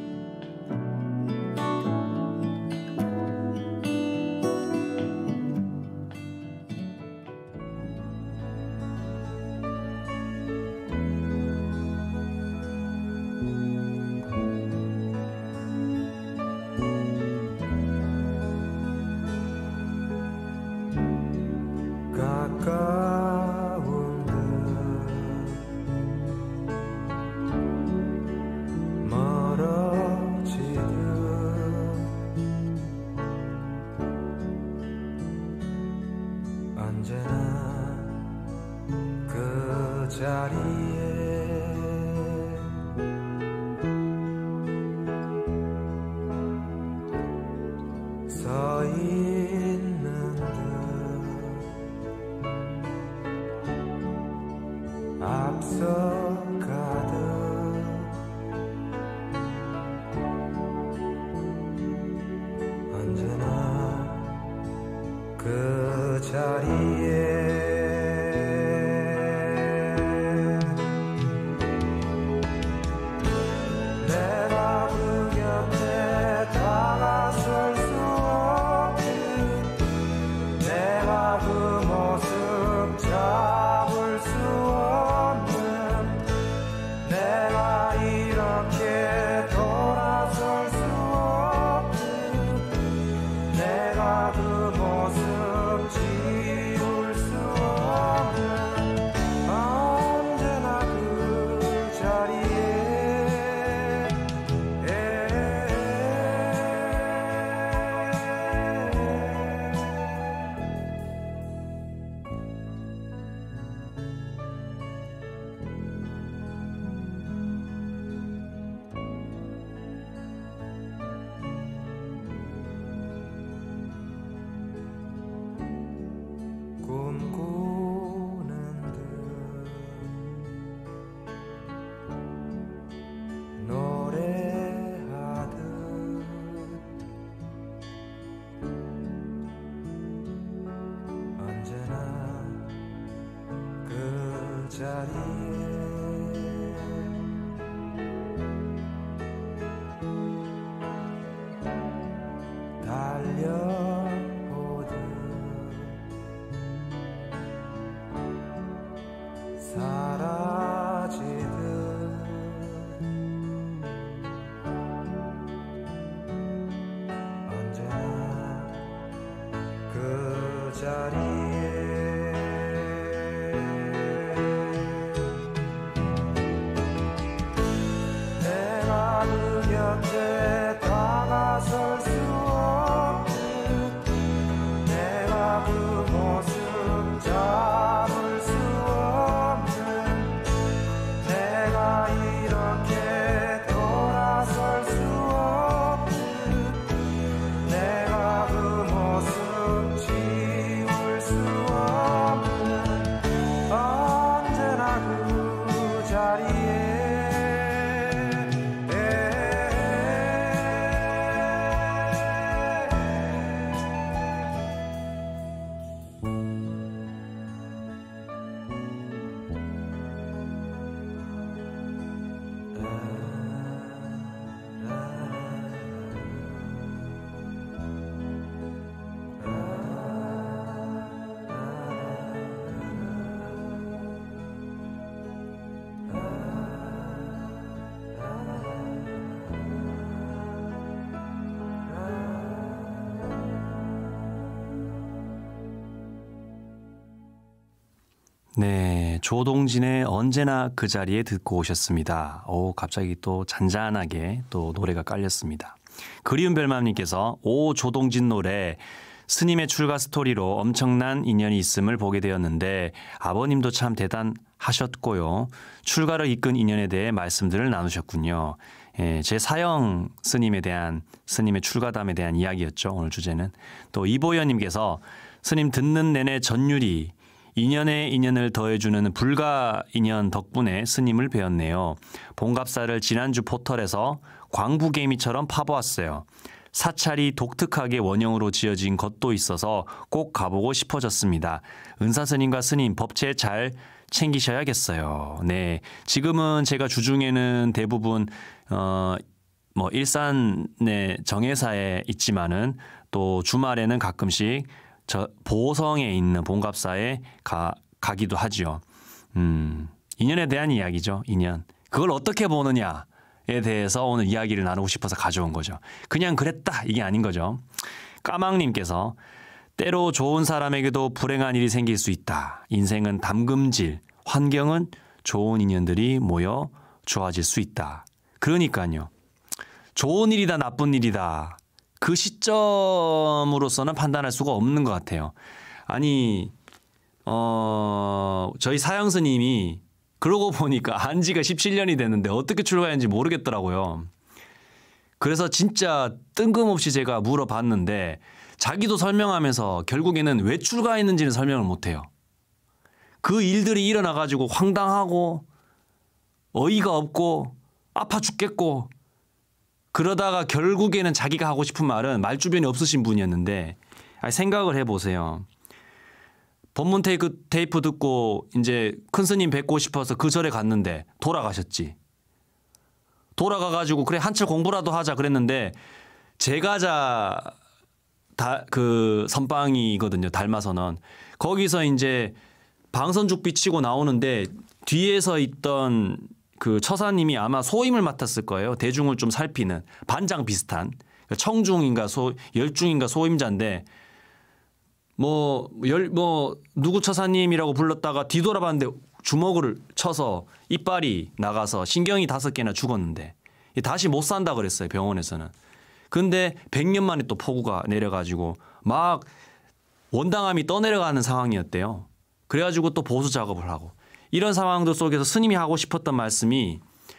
Speaker 3: 가까운 듯 멀어지듯 언제나 그 자리에 서 있는 듯 앞서가듯 언제나 그 자리에 내가 그 곁에 다가설 수 없는 내가 그 모습 잡을 수 없는 내가 이렇게 돌아설 수 없는 내가 그 모습 지울 수 없는 언제나 그 자리에 꿈꾸는 듯 노래하듯 언제나 그 자리에 달려오듯 사라지듯 언제나 그 자리에 내가 그 곁에 다가설 수 없는 내가 그 모습 잡을 수 없는
Speaker 4: 네, 조동진의 언제나 그 자리에 듣고 오셨습니다. 오, 갑자기 또 잔잔하게 또 노래가 깔렸습니다. 그리운 별맘님께서 오 조동진 노래 스님의 출가 스토리로 엄청난 인연이 있음을 보게 되었는데 아버님도 참 대단하셨고요. 출가를 이끈 인연에 대해 말씀들을 나누셨군요. 예, 제 사형 스님에 대한 스님의 출가담에 대한 이야기였죠. 오늘 주제는. 또 이보연님께서 스님 듣는 내내 전율이 인연에 인연을 더해주는 불가 인연 덕분에 스님을 배웠네요. 봉갑사를 지난주 포털에서 광부개미처럼 파보았어요. 사찰이 독특하게 원형으로 지어진 것도 있어서 꼭 가보고 싶어졌습니다. 은사스님과 스님 법체 잘 챙기셔야겠어요. 네, 지금은 제가 주중에는 대부분 일산의 정회사에 있지만은 또 주말에는 가끔씩 보성에 있는 봉갑사에 가기도 하죠. 인연에 대한 이야기죠. 인연. 그걸 어떻게 보느냐에 대해서 오늘 이야기를 나누고 싶어서 가져온 거죠. 그냥 그랬다 이게 아닌 거죠. 까망님께서 때로 좋은 사람에게도 불행한 일이 생길 수 있다. 인생은 담금질, 환경은 좋은 인연들이 모여 좋아질 수 있다. 그러니까요. 좋은 일이다 나쁜 일이다. 그 시점으로서는 판단할 수가 없는 것 같아요. 아니 저희 사형 스님이 그러고 보니까 안 지가 17년이 됐는데 어떻게 출가했는지 모르겠더라고요. 그래서 진짜 뜬금없이 제가 물어봤는데 자기도 설명하면서 결국에는 왜 출가했는지는 설명을 못해요. 그 일들이 일어나가지고 황당하고 어이가 없고 아파 죽겠고 그러다가 결국에는 자기가 하고 싶은 말은 말주변이 없으신 분이었는데 생각을 해보세요. 법문 테이프 듣고 이제 큰 스님 뵙고 싶어서 그 절에 갔는데 돌아가셨지. 돌아가가지고 그래 한철 공부라도 하자 그랬는데 제가자 그 선방이거든요. 달마선언. 거기서 이제 방선죽 비치고 나오는데 뒤에서 있던 그 처사님이 아마 소임을 맡았을 거예요. 대중을 좀 살피는 반장 비슷한 청중인가 열중인가 소임자인데 누구 처사님이라고 불렀다가 뒤돌아봤는데 주먹을 쳐서 이빨이 나가서 신경이 5개나 죽었는데 다시 못 산다 그랬어요. 병원에서는. 근데 100년 만에 또 폭우가 내려가지고 막 원당함이 떠내려가는 상황이었대요. 그래가지고 또 보수 작업을 하고 이런 상황들 속에서 스님이 하고 싶었던 말씀이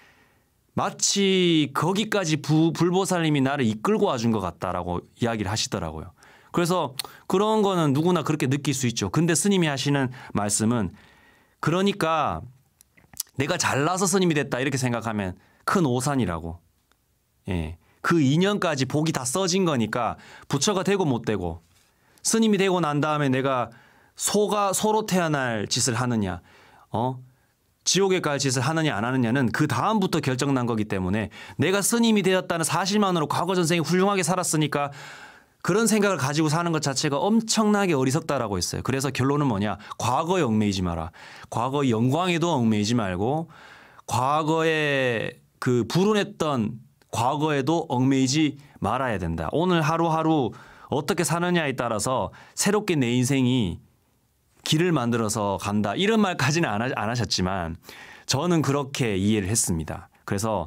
Speaker 4: 마치 거기까지 불보살님이 나를 이끌고 와준 것 같다라고 이야기를 하시더라고요. 그래서 그런 거는 누구나 그렇게 느낄 수 있죠. 근데 스님이 하시는 말씀은 그러니까 내가 잘나서 스님이 됐다 이렇게 생각하면 큰 오산이라고. 예. 그 인연까지 복이 다 써진 거니까 부처가 되고 못 되고 스님이 되고 난 다음에 내가 소로 태어날 짓을 하느냐 지옥에 갈 짓을 하느냐 안 하느냐는 그 다음부터 결정난 거기 때문에 내가 스님이 되었다는 사실만으로 과거 전생에 훌륭하게 살았으니까 그런 생각을 가지고 사는 것 자체가 엄청나게 어리석다라고 했어요. 그래서 결론은 뭐냐. 과거에 얽매이지 마라. 과거의 영광에도 얽매이지 말고 과거에 그 불운했던 과거에도 얽매이지 말아야 된다. 오늘 하루하루 어떻게 사느냐에 따라서 새롭게 내 인생이 길을 만들어서 간다. 이런 말까지는 안 하셨지만 저는 그렇게 이해를 했습니다. 그래서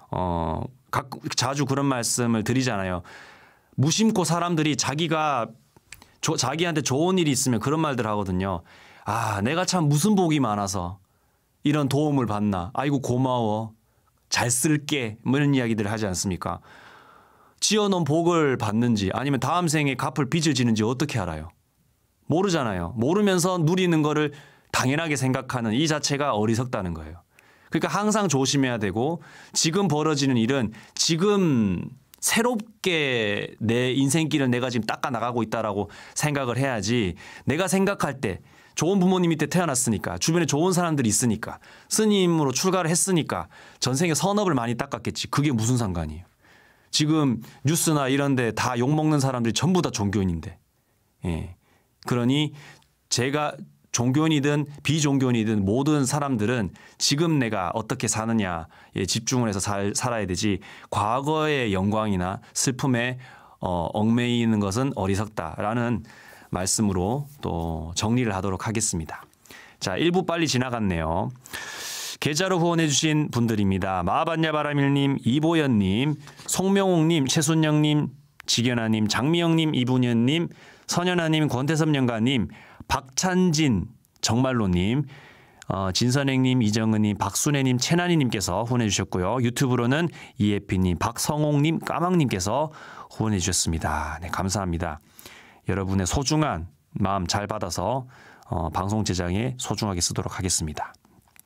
Speaker 4: 자주 그런 말씀을 드리잖아요. 무심코 사람들이 자기한테 좋은 일이 있으면 그런 말들 하거든요. 아, 내가 참 무슨 복이 많아서 이런 도움을 받나. 아이고 고마워. 잘 쓸게. 뭐 이런 이야기들을 하지 않습니까? 지어놓은 복을 받는지 아니면 다음 생에 갚을 빚을 지는지 어떻게 알아요? 모르잖아요. 모르면서 누리는 거를 당연하게 생각하는 이 자체가 어리석다는 거예요. 그러니까 항상 조심해야 되고 지금 벌어지는 일은 지금 새롭게 내 인생길을 내가 지금 닦아 나가고 있다라고 생각을 해야지 내가 생각할 때 좋은 부모님 밑에 태어났으니까 주변에 좋은 사람들이 있으니까 스님으로 출가를 했으니까 전생에 선업을 많이 닦았겠지. 그게 무슨 상관이에요. 지금 뉴스나 이런 데 다 욕먹는 사람들이 전부 다 종교인인데. 예. 그러니 제가 종교인이든 비종교인이든 모든 사람들은 지금 내가 어떻게 사느냐에 집중을 해서 살아야 되지 과거의 영광이나 슬픔에 얽매이는 것은 어리석다라는 말씀으로 또 정리를 하도록 하겠습니다. 자, 1부 빨리 지나갔네요. 계좌로 후원해주신 분들입니다. 마반야바라밀님, 이보연님, 송명옥님, 최순영님, 지견아님, 장미영님, 이분현님, 선연아님, 권태섭연가님, 박찬진, 정말로님, 진선행님, 이정은님, 박순애님, 채나니님께서 후원해 주셨고요. 유튜브로는 이예피님, 박성옥님, 까망님께서 후원해 주셨습니다. 네, 감사합니다. 여러분의 소중한 마음 잘 받아서 방송 제작에 소중하게 쓰도록 하겠습니다.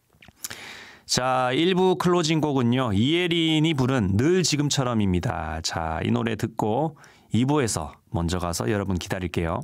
Speaker 4: 자, 1부 클로징 곡은요, 이예린이 부른 늘 지금처럼입니다. 자, 이 노래 듣고 2부에서 먼저 가서 여러분 기다릴게요.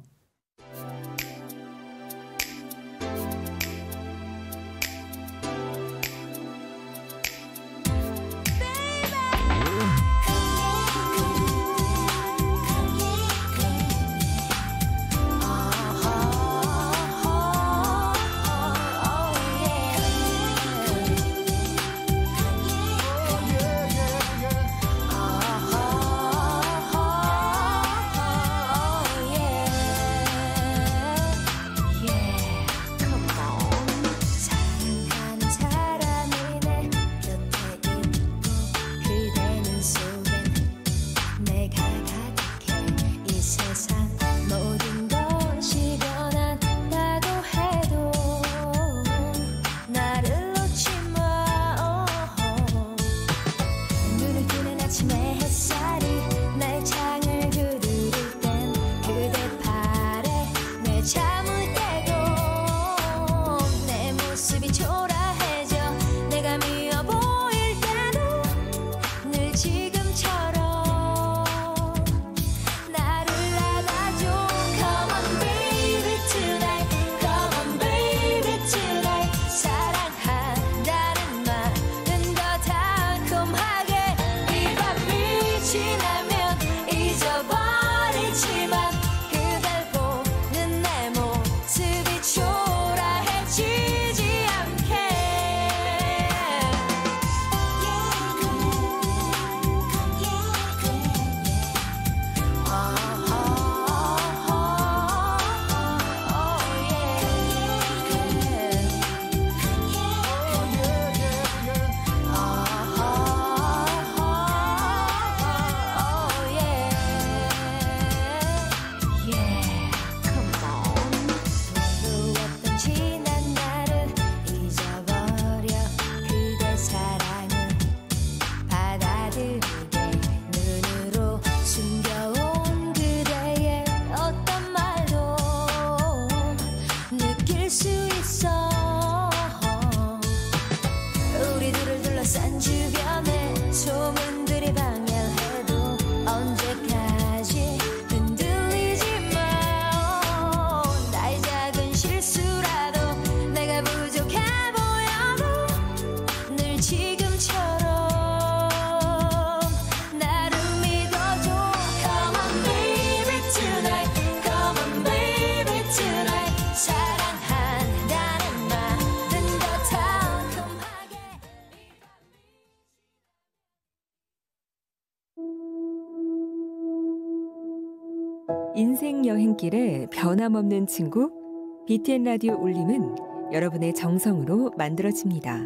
Speaker 5: 인생 여행길에 변함없는 친구 BTN 라디오 울림은 여러분의 정성으로 만들어집니다.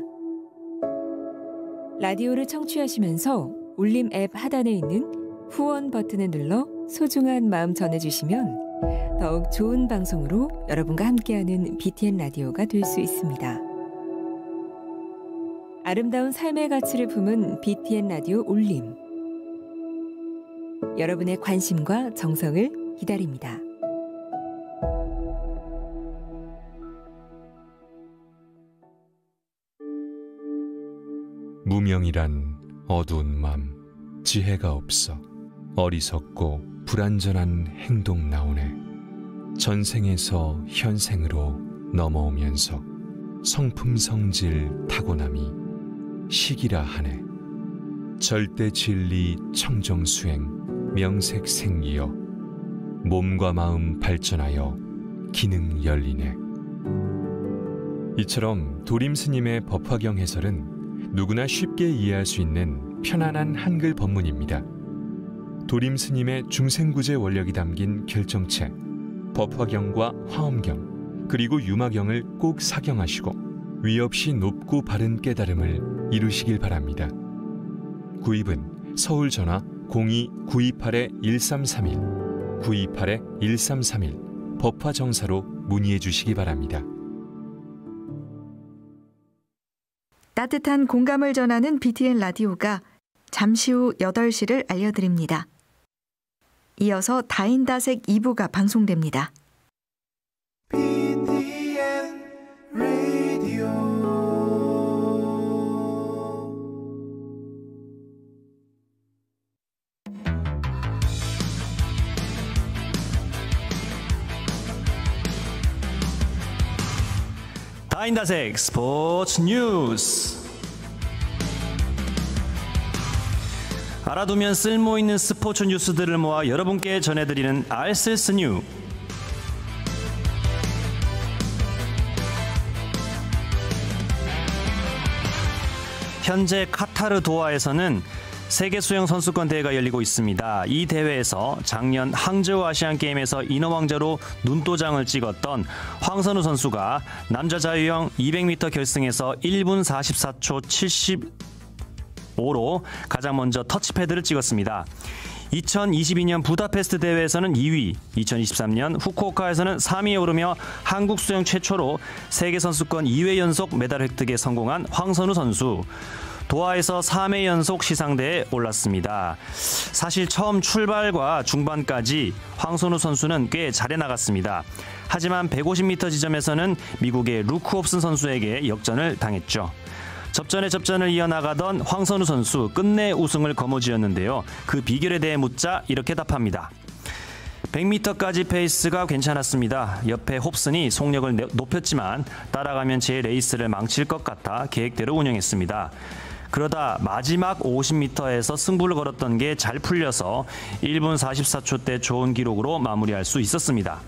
Speaker 5: 라디오를 청취하시면서 울림 앱 하단에 있는 후원 버튼을 눌러 소중한 마음 전해주시면 더욱 좋은 방송으로 여러분과 함께하는 BTN 라디오가 될 수 있습니다. 아름다운 삶의 가치를 품은 BTN 라디오 울림. 여러분의 관심과 정성을 기다립니다.
Speaker 1: 무명이란 어두운 맘, 지혜가 없어 어리석고 불완전한 행동 나오네. 전생에서 현생으로 넘어오면서 성품성질 타고남이 시기라 하네. 절대 진리 청정수행 명색생기여 몸과 마음 발전하여 기능 열리네. 이처럼 도림 스님의 법화경 해설은 누구나 쉽게 이해할 수 있는 편안한 한글 법문입니다. 도림 스님의 중생구제 원력이 담긴 결정책 법화경과 화엄경 그리고 유마경을 꼭 사경하시고 위 없이 높고 바른 깨달음을 이루시길 바랍니다. 구입은 서울 전화 02-928-1331, 928-1331 법화정사로 문의해 주시기 바랍니다.
Speaker 2: 따뜻한 공감을 전하는 BTN 라디오가 잠시 후 8시를 알려드립니다. 이어서 다인다색 2부가 방송됩니다.
Speaker 3: BTN 라디오
Speaker 4: 다인다색 스포츠 뉴스. 알아두면 쓸모있는 스포츠 뉴스들을 모아 여러분께 전해드리는 알쓸스 뉴. 현재 카타르 도하에서는 세계 수영 선수권 대회가 열리고 있습니다. 이 대회에서 작년 항저우 아시안게임에서 인어왕자로 눈도장을 찍었던 황선우 선수가 남자 자유형 200m 결승에서 1분 44초 75로 가장 먼저 터치패드를 찍었습니다. 2022년 부다페스트 대회에서는 2위, 2023년 후쿠오카에서는 3위에 오르며 한국 수영 최초로 세계선수권 2회 연속 메달 획득에 성공한 황선우 선수. 도하에서 3회 연속 시상대에 올랐습니다. 사실 처음 출발과 중반까지 황선우 선수는 꽤 잘해 나갔습니다. 하지만 150m 지점에서는 미국의 루크옵슨 선수에게 역전을 당했죠. 접전에 접전을 이어나가던 황선우 선수 끝내 우승을 거머쥐었는데요. 그 비결에 대해 묻자 이렇게 답합니다. 100m까지 페이스가 괜찮았습니다. 옆에 홉슨이 속력을 높였지만 따라가면 제 레이스를 망칠 것 같아 계획대로 운영했습니다. 그러다 마지막 50m에서 승부를 걸었던 게 잘 풀려서 1분 44초대 좋은 기록으로 마무리할 수 있었습니다.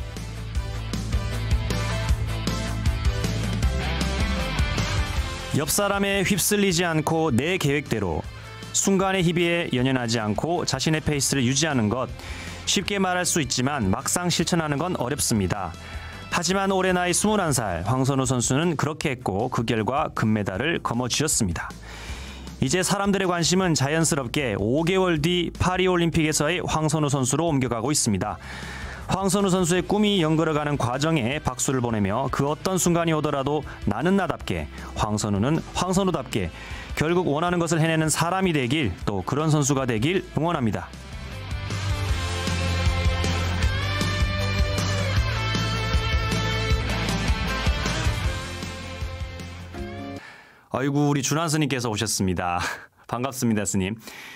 Speaker 4: 옆 사람에 휩쓸리지 않고 내 계획대로 순간의 희비에 연연하지 않고 자신의 페이스를 유지하는 것, 쉽게 말할 수 있지만 막상 실천하는 건 어렵습니다. 하지만 올해 나이 21살 황선우 선수는 그렇게 했고 그 결과 금메달을 거머쥐었습니다. 이제 사람들의 관심은 자연스럽게 5개월 뒤 파리올림픽에서의 황선우 선수로 옮겨가고 있습니다. 황선우 선수의 꿈이 연걸어가는 과정에 박수를 보내며 그 어떤 순간이 오더라도 나는 나답게, 황선우는 황선우답게 결국 원하는 것을 해내는 사람이 되길, 또 그런 선수가 되길 응원합니다. 아이고, 우리 준환 스님께서 오셨습니다. 반갑습니다, 스님.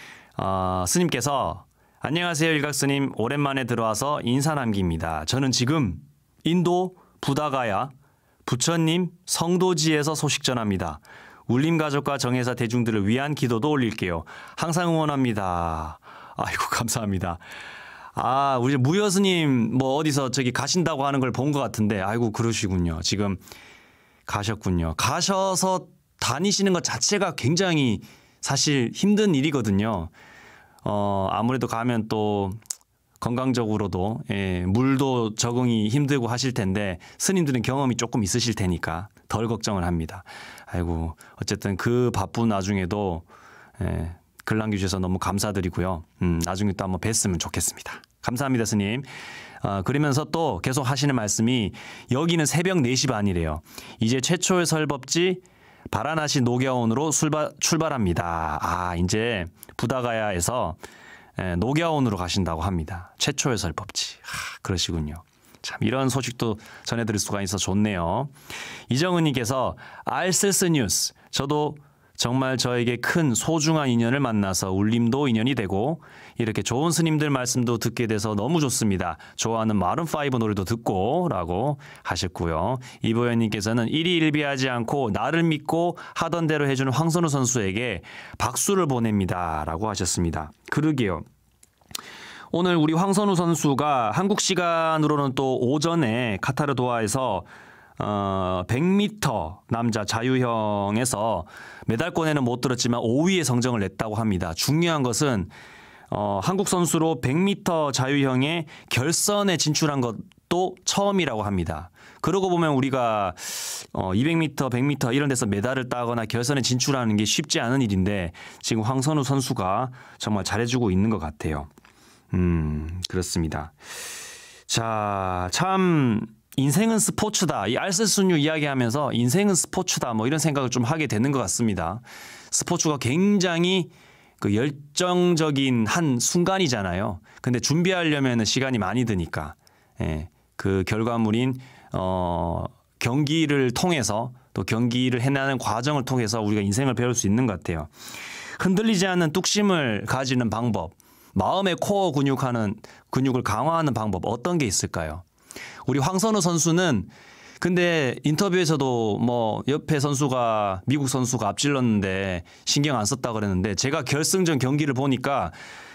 Speaker 4: 스님께서 안녕하세요, 일각스님. 오랜만에 들어와서 인사 남깁니다. 저는 지금 인도 부다가야 부처님 성도지에서 소식 전합니다. 울림 가족과 정혜사 대중들을 위한 기도도 올릴게요. 항상 응원합니다. 아이고, 감사합니다. 우리 무여 스님 뭐 어디서 저기 가신다고 하는 걸 본 것 같은데, 아이고, 그러시군요. 지금 가셨군요. 가셔서 다니시는 것 자체가 굉장히 사실 힘든 일이거든요. 아무래도 가면 또 건강적으로도 물도 적응이 힘들고 하실 텐데 스님들은 경험이 조금 있으실 테니까 덜 걱정을 합니다. 아이고, 어쨌든 그 바쁜 와중에도 글 남겨주셔서 너무 감사드리고요. 나중에 또 한번 뵀으면 좋겠습니다. 감사합니다, 스님. 그러면서 또 계속 하시는 말씀이 여기는 새벽 4시 반이래요. 이제 최초의 설법지 바라나시 녹야온으로 출발합니다. 이제 부다가야에서 녹야온으로 가신다고 합니다. 최초의 설법지. 그러시군요. 참 이런 소식도 전해드릴 수가 있어서 좋네요. 이정은님께서 알쓸스 뉴스. 저도 정말 저에게 큰 소중한 인연을 만나서 울림도 인연이 되고 이렇게 좋은 스님들 말씀도 듣게 돼서 너무 좋습니다. 좋아하는 마룬5 노래도 듣고 라고 하셨고요. 이보현님께서는 일희일비하지 않고 나를 믿고 하던 대로 해주는 황선우 선수에게 박수를 보냅니다 라고 하셨습니다. 그러게요. 오늘 우리 황선우 선수가 한국 시간으로는 또 오전에 카타르 도하에서 100m 남자 자유형에서 메달권에는 못 들었지만 5위의 성적을 냈다고 합니다. 중요한 것은 한국 선수로 100m 자유형의 결선에 진출한 것 또 처음이라고 합니다. 그러고 보면 우리가 200m, 100m 이런 데서 메달을 따거나 결선에 진출하는 게 쉽지 않은 일인데 지금 황선우 선수가 정말 잘해주고 있는 것 같아요. 그렇습니다. 자, 참 인생은 스포츠다. 이 알쓸순유 이야기하면서 인생은 스포츠다. 뭐 이런 생각을 좀 하게 되는 것 같습니다. 스포츠가 굉장히 그 열정적인 한 순간이잖아요. 근데 준비하려면 시간이 많이 드니까 그 결과물인 경기를 통해서 또 경기를 해나가는 과정을 통해서 우리가 인생을 배울 수 있는 것 같아요. 흔들리지 않는 뚝심을 가지는 방법, 마음의 코어 근육을 강화하는 방법 어떤 게 있을까요? 우리 황선우 선수는 근데 인터뷰에서도 뭐 옆에 선수가 미국 선수가 앞질렀는데 신경 안 썼다 그랬는데 제가 결승전 경기를 보니까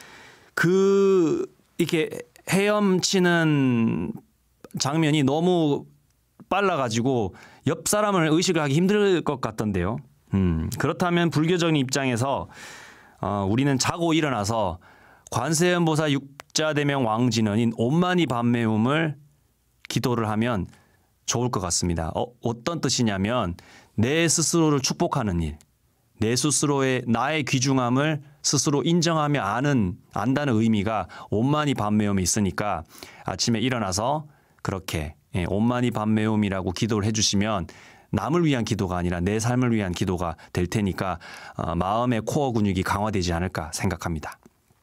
Speaker 4: 이렇게 헤엄치는 장면이 너무 빨라가지고 옆 사람을 의식을 하기 힘들 것 같던데요. 그렇다면 불교적인 입장에서 우리는 자고 일어나서 관세음보살 육자대명 왕진언인 온만이 밤매움을 기도를 하면 좋을 것 같습니다. 어떤 뜻이냐면 내 스스로를 축복하는 일, 내 스스로의 나의 귀중함을 스스로 인정하며 안다는 의미가 온만이 밤매움에 있으니까 아침에 일어나서 그렇게 온만이 밤매움이라고 기도를 해주시면 남을 위한 기도가 아니라 내 삶을 위한 기도가 될 테니까 마음의 코어 근육이 강화되지 않을까 생각합니다.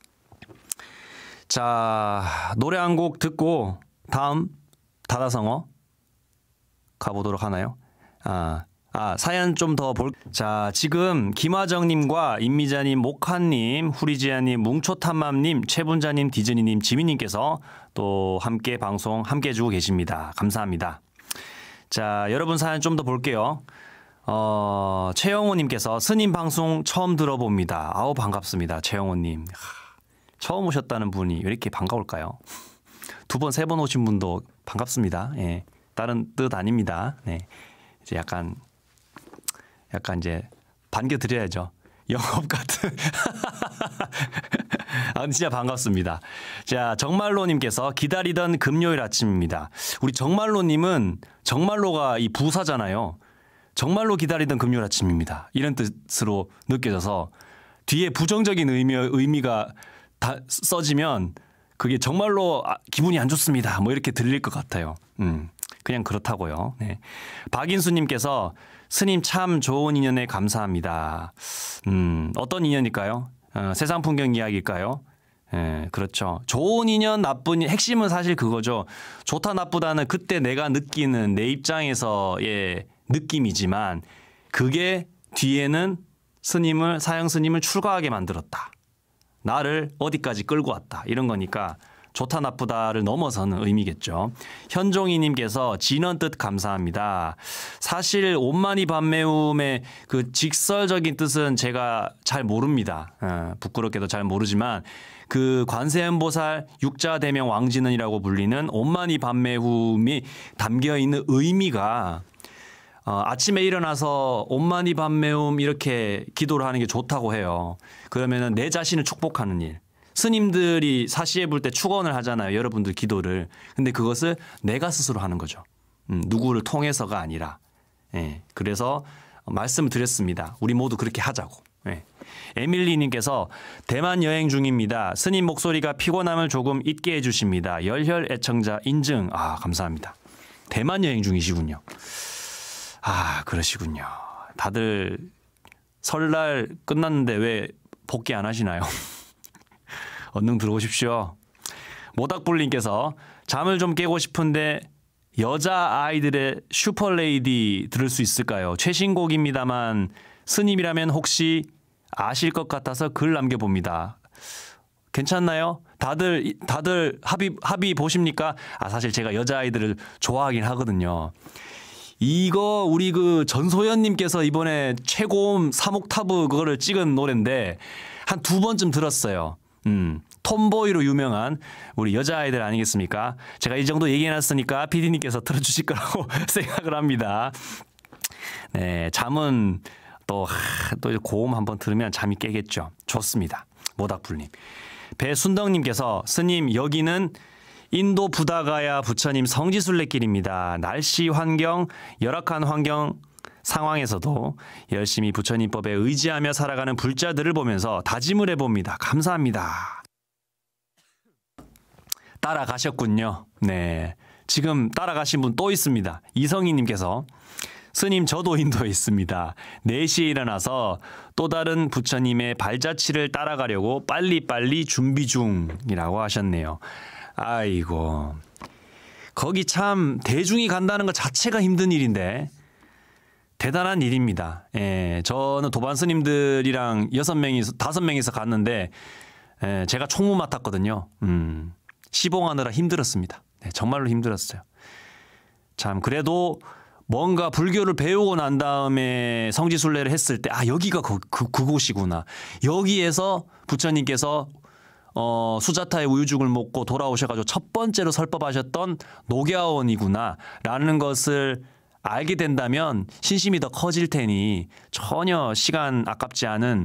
Speaker 4: 자, 노래 한 곡 듣고 다음 다다성어 가보도록 하나요? 사연 좀 더 자, 지금 김화정님과 임미자님, 목한님, 후리지아님, 뭉초탐맘님, 최분자님, 디즈니님, 지민님께서 또 함께 방송 함께 해주고 계십니다. 감사합니다. 자, 여러분 사연 좀 더 볼게요. 최영호님께서 스님 방송 처음 들어봅니다. 아우 반갑습니다. 최영호님. 처음 오셨다는 분이 왜 이렇게 반가울까요? 2번, 3번 오신 분도 반갑습니다. 예. 다른 뜻 아닙니다. 네. 이제 약간 이제 반겨드려야죠. 영업 같은. 진짜 반갑습니다. 자, 정말로님께서 기다리던 금요일 아침입니다. 우리 정말로님은 정말로가 이 부사잖아요. 정말로 기다리던 금요일 아침입니다. 이런 뜻으로 느껴져서 뒤에 부정적인 의미가 다 써지면 그게 정말로 기분이 안 좋습니다. 뭐 이렇게 들릴 것 같아요. 그냥 그렇다고요. 네. 박인수님께서 스님 참 좋은 인연에 감사합니다. 어떤 인연일까요? 세상 풍경 이야기일까요? 그렇죠. 좋은 인연, 나쁜 인연, 핵심은 사실 그거죠. 좋다 나쁘다는 그때 내가 느끼는 내 입장에서의 느낌이지만 그게 뒤에는 사형 스님을 출가하게 만들었다. 나를 어디까지 끌고 왔다. 이런 거니까 좋다 나쁘다를 넘어서는 의미겠죠. 현종이님께서 진언 뜻 감사합니다. 사실 온만이 밤매움의 그 직설적인 뜻은 제가 잘 모릅니다. 부끄럽게도 잘 모르지만 그 관세음보살 육자대명 왕진언이라고 불리는 온만이 밤매움이 담겨있는 의미가 아침에 일어나서 온만이 밤매움 이렇게 기도를 하는 게 좋다고 해요. 그러면은 내 자신을 축복하는 일. 스님들이 사시에 볼 때 축원을 하잖아요. 여러분들 기도를. 근데 그것을 내가 스스로 하는 거죠. 누구를 통해서가 아니라. 예. 그래서 말씀을 드렸습니다. 우리 모두 그렇게 하자고. 예. 에밀리님께서 대만 여행 중입니다. 스님 목소리가 피곤함을 조금 잊게 해주십니다. 열혈 애청자 인증. 감사합니다. 대만 여행 중이시군요. 그러시군요. 다들 설날 끝났는데 왜 복귀 안 하시나요? 얼른 들어오십시오. 모닥불님께서 잠을 좀 깨고 싶은데 여자 아이들의 슈퍼레이디 들을 수 있을까요? 최신곡입니다만 스님이라면 혹시 아실 것 같아서 글 남겨봅니다. 괜찮나요? 다들 합의 보십니까? 사실 제가 여자아이들을 좋아하긴 하거든요. 이거 우리 그 전소연님께서 이번에 최고음 3옥타브 그거를 찍은 노래인데 한 2번쯤 들었어요. 톰보이로 유명한 우리 여자아이들 아니겠습니까? 제가 이 정도 얘기해놨으니까 PD님께서 틀어주실 거라고 생각을 합니다. 네, 잠은 또 고음 한번 들으면 잠이 깨겠죠. 좋습니다. 모닥불님. 배순덕님께서 스님 여기는 인도 부다가야 부처님 성지순례길입니다. 날씨 환경, 열악한 환경 상황에서도 열심히 부처님법에 의지하며 살아가는 불자들을 보면서 다짐을 해봅니다. 감사합니다. 따라가셨군요. 네, 지금 따라가신 분 또 있습니다. 이성희님께서 스님 저도 인도에 있습니다. 4시에 일어나서 또 다른 부처님의 발자취를 따라가려고 빨리빨리 준비 중이라고 하셨네요. 아이고, 거기 참 대중이 간다는 것 자체가 힘든 일인데 대단한 일입니다. 예, 저는 도반 스님들이랑 5명이서 갔는데 제가 총무 맡았거든요. 시봉하느라 힘들었습니다. 네, 정말로 힘들었어요. 참 그래도 뭔가 불교를 배우고 난 다음에 성지순례를 했을 때 여기가 그곳이구나. 여기에서 부처님께서 수자타의 우유죽을 먹고 돌아오셔가지고 첫 번째로 설법하셨던 녹야원이구나 라는 것을 알게 된다면 신심이 더 커질 테니 전혀 시간 아깝지 않은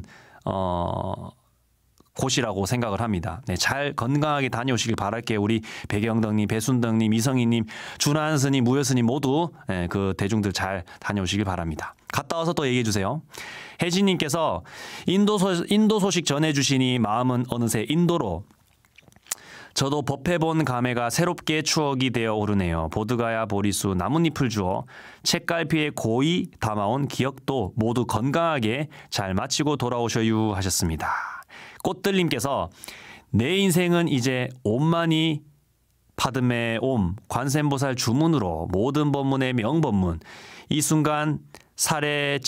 Speaker 4: 곳이라고 생각을 합니다. 네, 잘 건강하게 다녀오시길 바랄게요. 우리 백영덕님, 배순덕님, 이성희님, 준한스님, 무여스님 모두 그 대중들 잘 다녀오시길 바랍니다. 갔다 와서 또 얘기해 주세요. 혜진님께서 인도 소식 전해주시니 마음은 어느새 인도로. 저도 법해본 감회가 새롭게 추억이 되어 오르네요. 보드가야 보리수 나뭇잎을 주어 책갈피에 고이 담아온 기억도 모두 건강하게 잘 마치고 돌아오셔유 하셨습니다. 꽃들님께서 내 인생은 이제 옴만이 파드메 옴 관세음보살 주문으로 모든 법문의 명법문 이 순간 삶의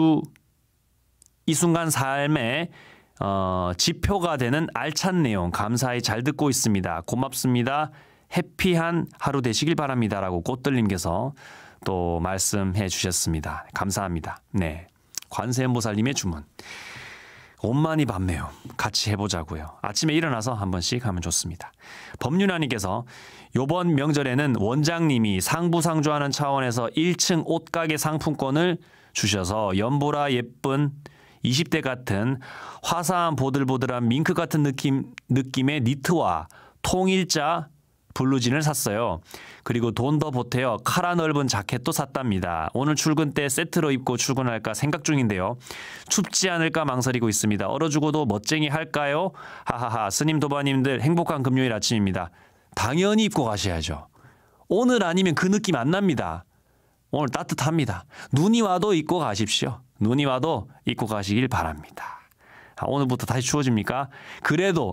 Speaker 4: 지표가 되는 알찬 내용 감사히 잘 듣고 있습니다. 고맙습니다. 해피한 하루 되시길 바랍니다. 라고 꽃들님께서 또 말씀해 주셨습니다. 감사합니다. 네, 관세음보살님의 주문. 옴마니 밤매요. 같이 해보자고요. 아침에 일어나서 한 번씩 하면 좋습니다. 법륜아님께서 요번 명절에는 원장님이 상부상조하는 차원에서 1층 옷가게 상품권을 주셔서 연보라 예쁜 20대 같은 화사한 보들보들한 밍크 같은 느낌의 니트와 통일자 블루진을 샀어요. 그리고 돈 더 보태어 카라 넓은 자켓도 샀답니다. 오늘 출근 때 세트로 입고 출근할까 생각 중인데요. 춥지 않을까 망설이고 있습니다. 얼어죽어도 멋쟁이 할까요? 하하하. 스님 도바님들 행복한 금요일 아침입니다. 당연히 입고 가셔야죠. 오늘 아니면 그 느낌 안 납니다. 오늘 따뜻합니다. 눈이 와도 입고 가십시오. 눈이 와도 입고 가시길 바랍니다. 오늘부터 다시 추워집니까? 그래도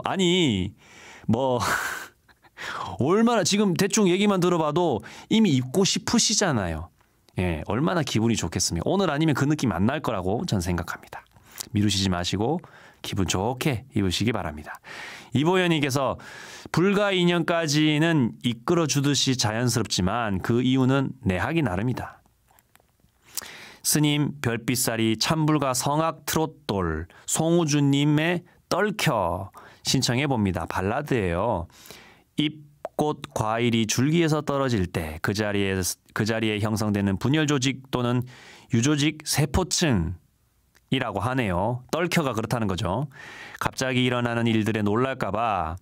Speaker 4: 얼마나 지금 대충 얘기만 들어봐도 이미 입고 싶으시잖아요. 예, 얼마나 기분이 좋겠습니까? 오늘 아니면 그 느낌 안 날 거라고 전 생각합니다. 미루시지 마시고 기분 좋게 입으시기 바랍니다. 이보연님께서 불과 2년까지는 이끌어 주듯이 자연스럽지만 그 이유는 내 하기 나름이다. 스님 별빛살이 찬불과 성악 트롯돌 송우주님의 떨켜 신청해 봅니다. 발라드예요. 잎꽃 과일이 줄기에서 떨어질 때 그 자리에 형성되는 분열 조직 또는 유조직 세포층이라고 하네요. 떨켜가 그렇다는 거죠. 갑자기 일어나는 일들에 놀랄까봐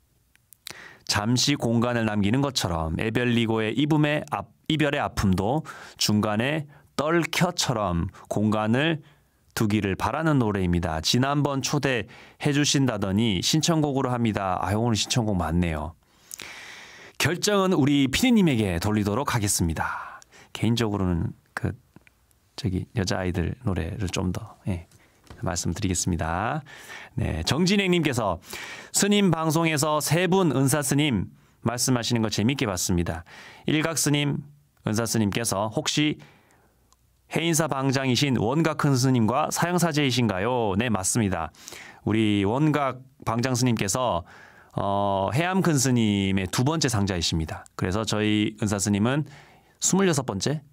Speaker 4: 잠시 공간을 남기는 것처럼 애별리고의 이별의 아픔도 중간에 떨켜처럼 공간을 두기를 바라는 노래입니다. 지난번 초대해 주신다더니 신청곡으로 합니다. 오늘 신청곡 많네요. 결정은 우리 피디님에게 돌리도록 하겠습니다. 개인적으로는 여자아이들 노래를 좀 더 말씀드리겠습니다. 네, 정진행님께서 스님 방송에서 세 분 은사스님 말씀하시는 거 재밌게 봤습니다. 일각스님, 은사스님께서 혹시 해인사 방장이신 원각 큰 스님과 사형사제이신가요? 네, 맞습니다. 우리 원각 방장 스님께서 해암 큰 스님의 2번째 상자이십니다. 그래서 저희 은사 스님은 26번째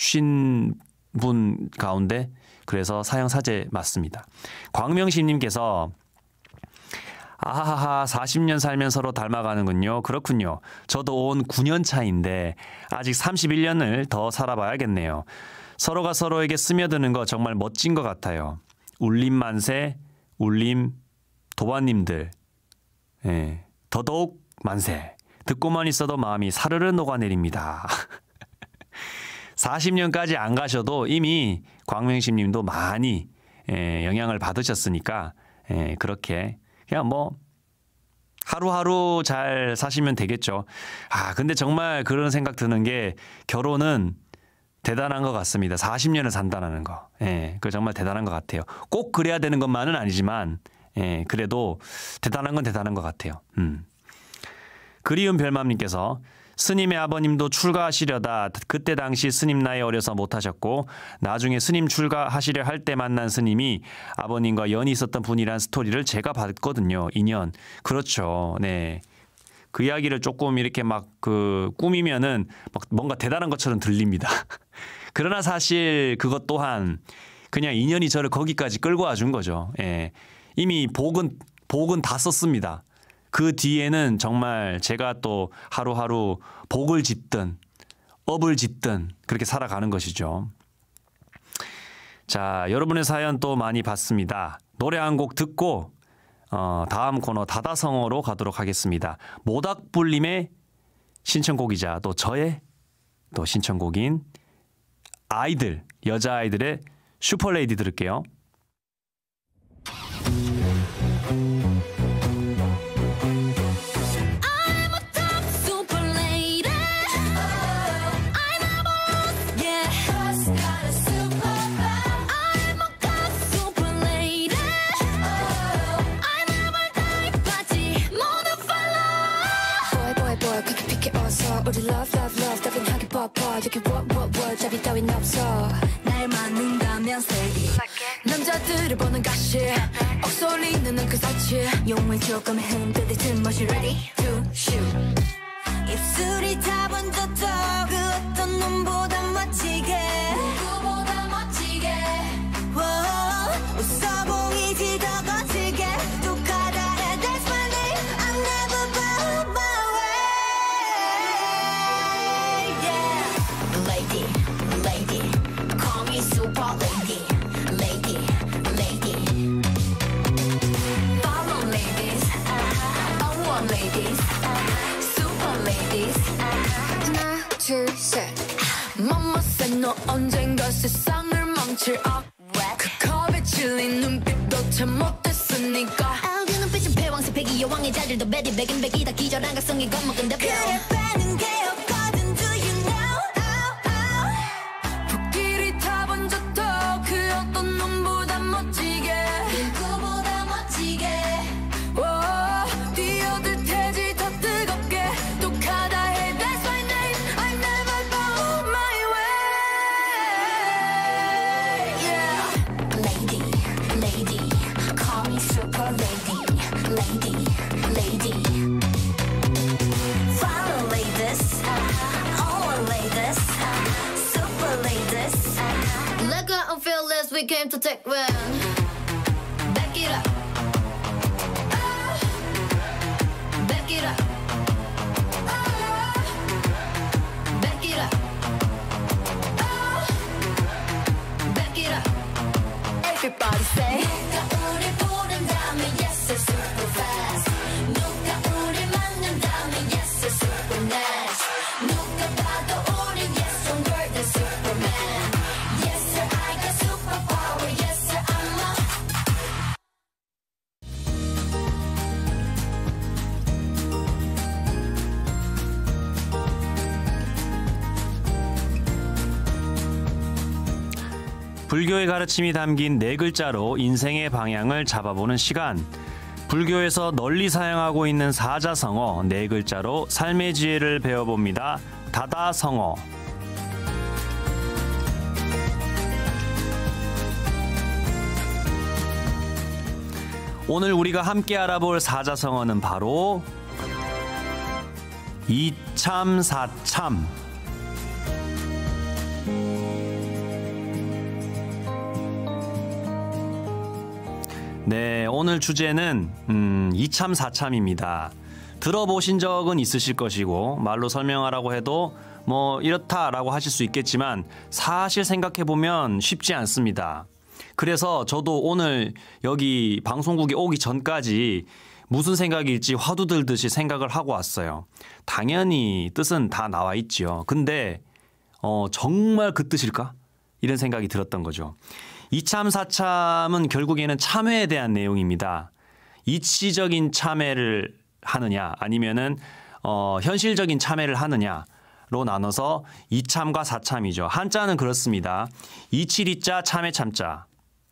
Speaker 4: 50분 가운데 그래서 사형사제 맞습니다. 광명신님께서 아하하 40년 살면 서로 닮아가는군요. 그렇군요. 저도 온 9년 차인데 아직 31년을 더 살아봐야겠네요. 서로가 서로에게 스며드는 거 정말 멋진 것 같아요. 울림 만세, 울림 도반님들 더더욱 만세. 듣고만 있어도 마음이 사르르 녹아내립니다. 40년까지 안 가셔도 이미 광명식 님도 많이 영향을 받으셨으니까 그렇게 그냥 뭐 하루하루 잘 사시면 되겠죠. 근데 정말 그런 생각 드는 게 결혼은 대단한 것 같습니다. 40년을 산다는 거. 그거 정말 대단한 것 같아요. 꼭 그래야 되는 것만은 아니지만 그래도 대단한 건 대단한 것 같아요. 그리운 별맘님께서 스님의 아버님도 출가하시려다 그때 당시 스님 나이 어려서 못하셨고 나중에 스님 출가하시려 할 때 만난 스님이 아버님과 연이 있었던 분이란 스토리를 제가 봤거든요. 인연. 그렇죠. 네. 그 이야기를 조금 이렇게 막 꾸미면은 막 뭔가 대단한 것처럼 들립니다. 그러나 사실 그것 또한 그냥 인연이 저를 거기까지 끌고 와준 거죠. 이미 복은 다 썼습니다. 그 뒤에는 정말 제가 또 하루하루 복을 짓든 업을 짓든 그렇게 살아가는 것이죠. 자, 여러분의 사연 또 많이 봤습니다. 노래 한 곡 듣고 다음 코너 다다성어로 가도록 하겠습니다. 모닥불님의 신청곡이자 또 저의 또 신청곡인 아이들, 여자아이들의 슈퍼레이디 들을게요.
Speaker 6: 우리 love 따윈하게 뻔뻔 여기 what 잡이 따윈 없어 날 맞는다면 say 남자들을 보는 가시 억소리는 그 사치 용을 조금 흔들리 틈없이 ready to shoot 입술이 다 번졌어 그 어떤 놈보다 멋지게 누구보다 멋지게 웃어 보이지 더 거칠게 툭하다 해 that's my name I'm never bow my way lady call me super lady follow ladies I want ladies super ladies 하나 둘셋 맘마센 너 언젠가 세상을 망칠 그 컵에 질린 눈빛도 참 못했으니까 그 눈빛은 패왕색 패기 여왕의 자질도 베리 백인 백이다 기절한 각성이 겁먹은데 그래 빼는 게 없거든 do you know 불길이 다 번졌다 그 어떤 놈보다 멋지게 누구보다 멋지게 뛰어들 테지 더 뜨겁게 독하다 해 that's my name I never bow my way lady call me super lady follow ladies all ladies super ladies like I'm fearless we came to take one back it up back it up back it up back it up everybody say 누가 우리 부른다면 yes it's super fast 누가 우리 만난다면 yes it's super nice 누가 봐도 우리 yes stronger than Superman yes sir I got superpower yes sir I'm a
Speaker 4: 불교의 가르침이 담긴 네 글자로 인생의 방향을 잡아보는 시간. 불교에서 널리 사용하고 있는 사자성어 네 글자로 삶의 지혜를 배워봅니다. 다다성어. 오늘 우리가 함께 알아볼 사자성어는 바로 이참사참. 네, 오늘 주제는 이참사참입니다. 들어보신 적은 있으실 것이고 말로 설명하라고 해도 뭐 이렇다라고 하실 수 있겠지만 사실 생각해보면 쉽지 않습니다. 그래서 저도 오늘 여기 방송국에 오기 전까지 무슨 생각일지 화두 들듯이 생각을 하고 왔어요. 당연히 뜻은 다 나와 있지요. 근데 정말 그 뜻일까? 이런 생각이 들었던 거죠. 이참 사참은 결국에는 참회에 대한 내용입니다. 이치적인 참회를 하느냐 아니면은 현실적인 참회를 하느냐로 나눠서 이참과 사참이죠. 한자는 그렇습니다. 이치리자 참회 참자.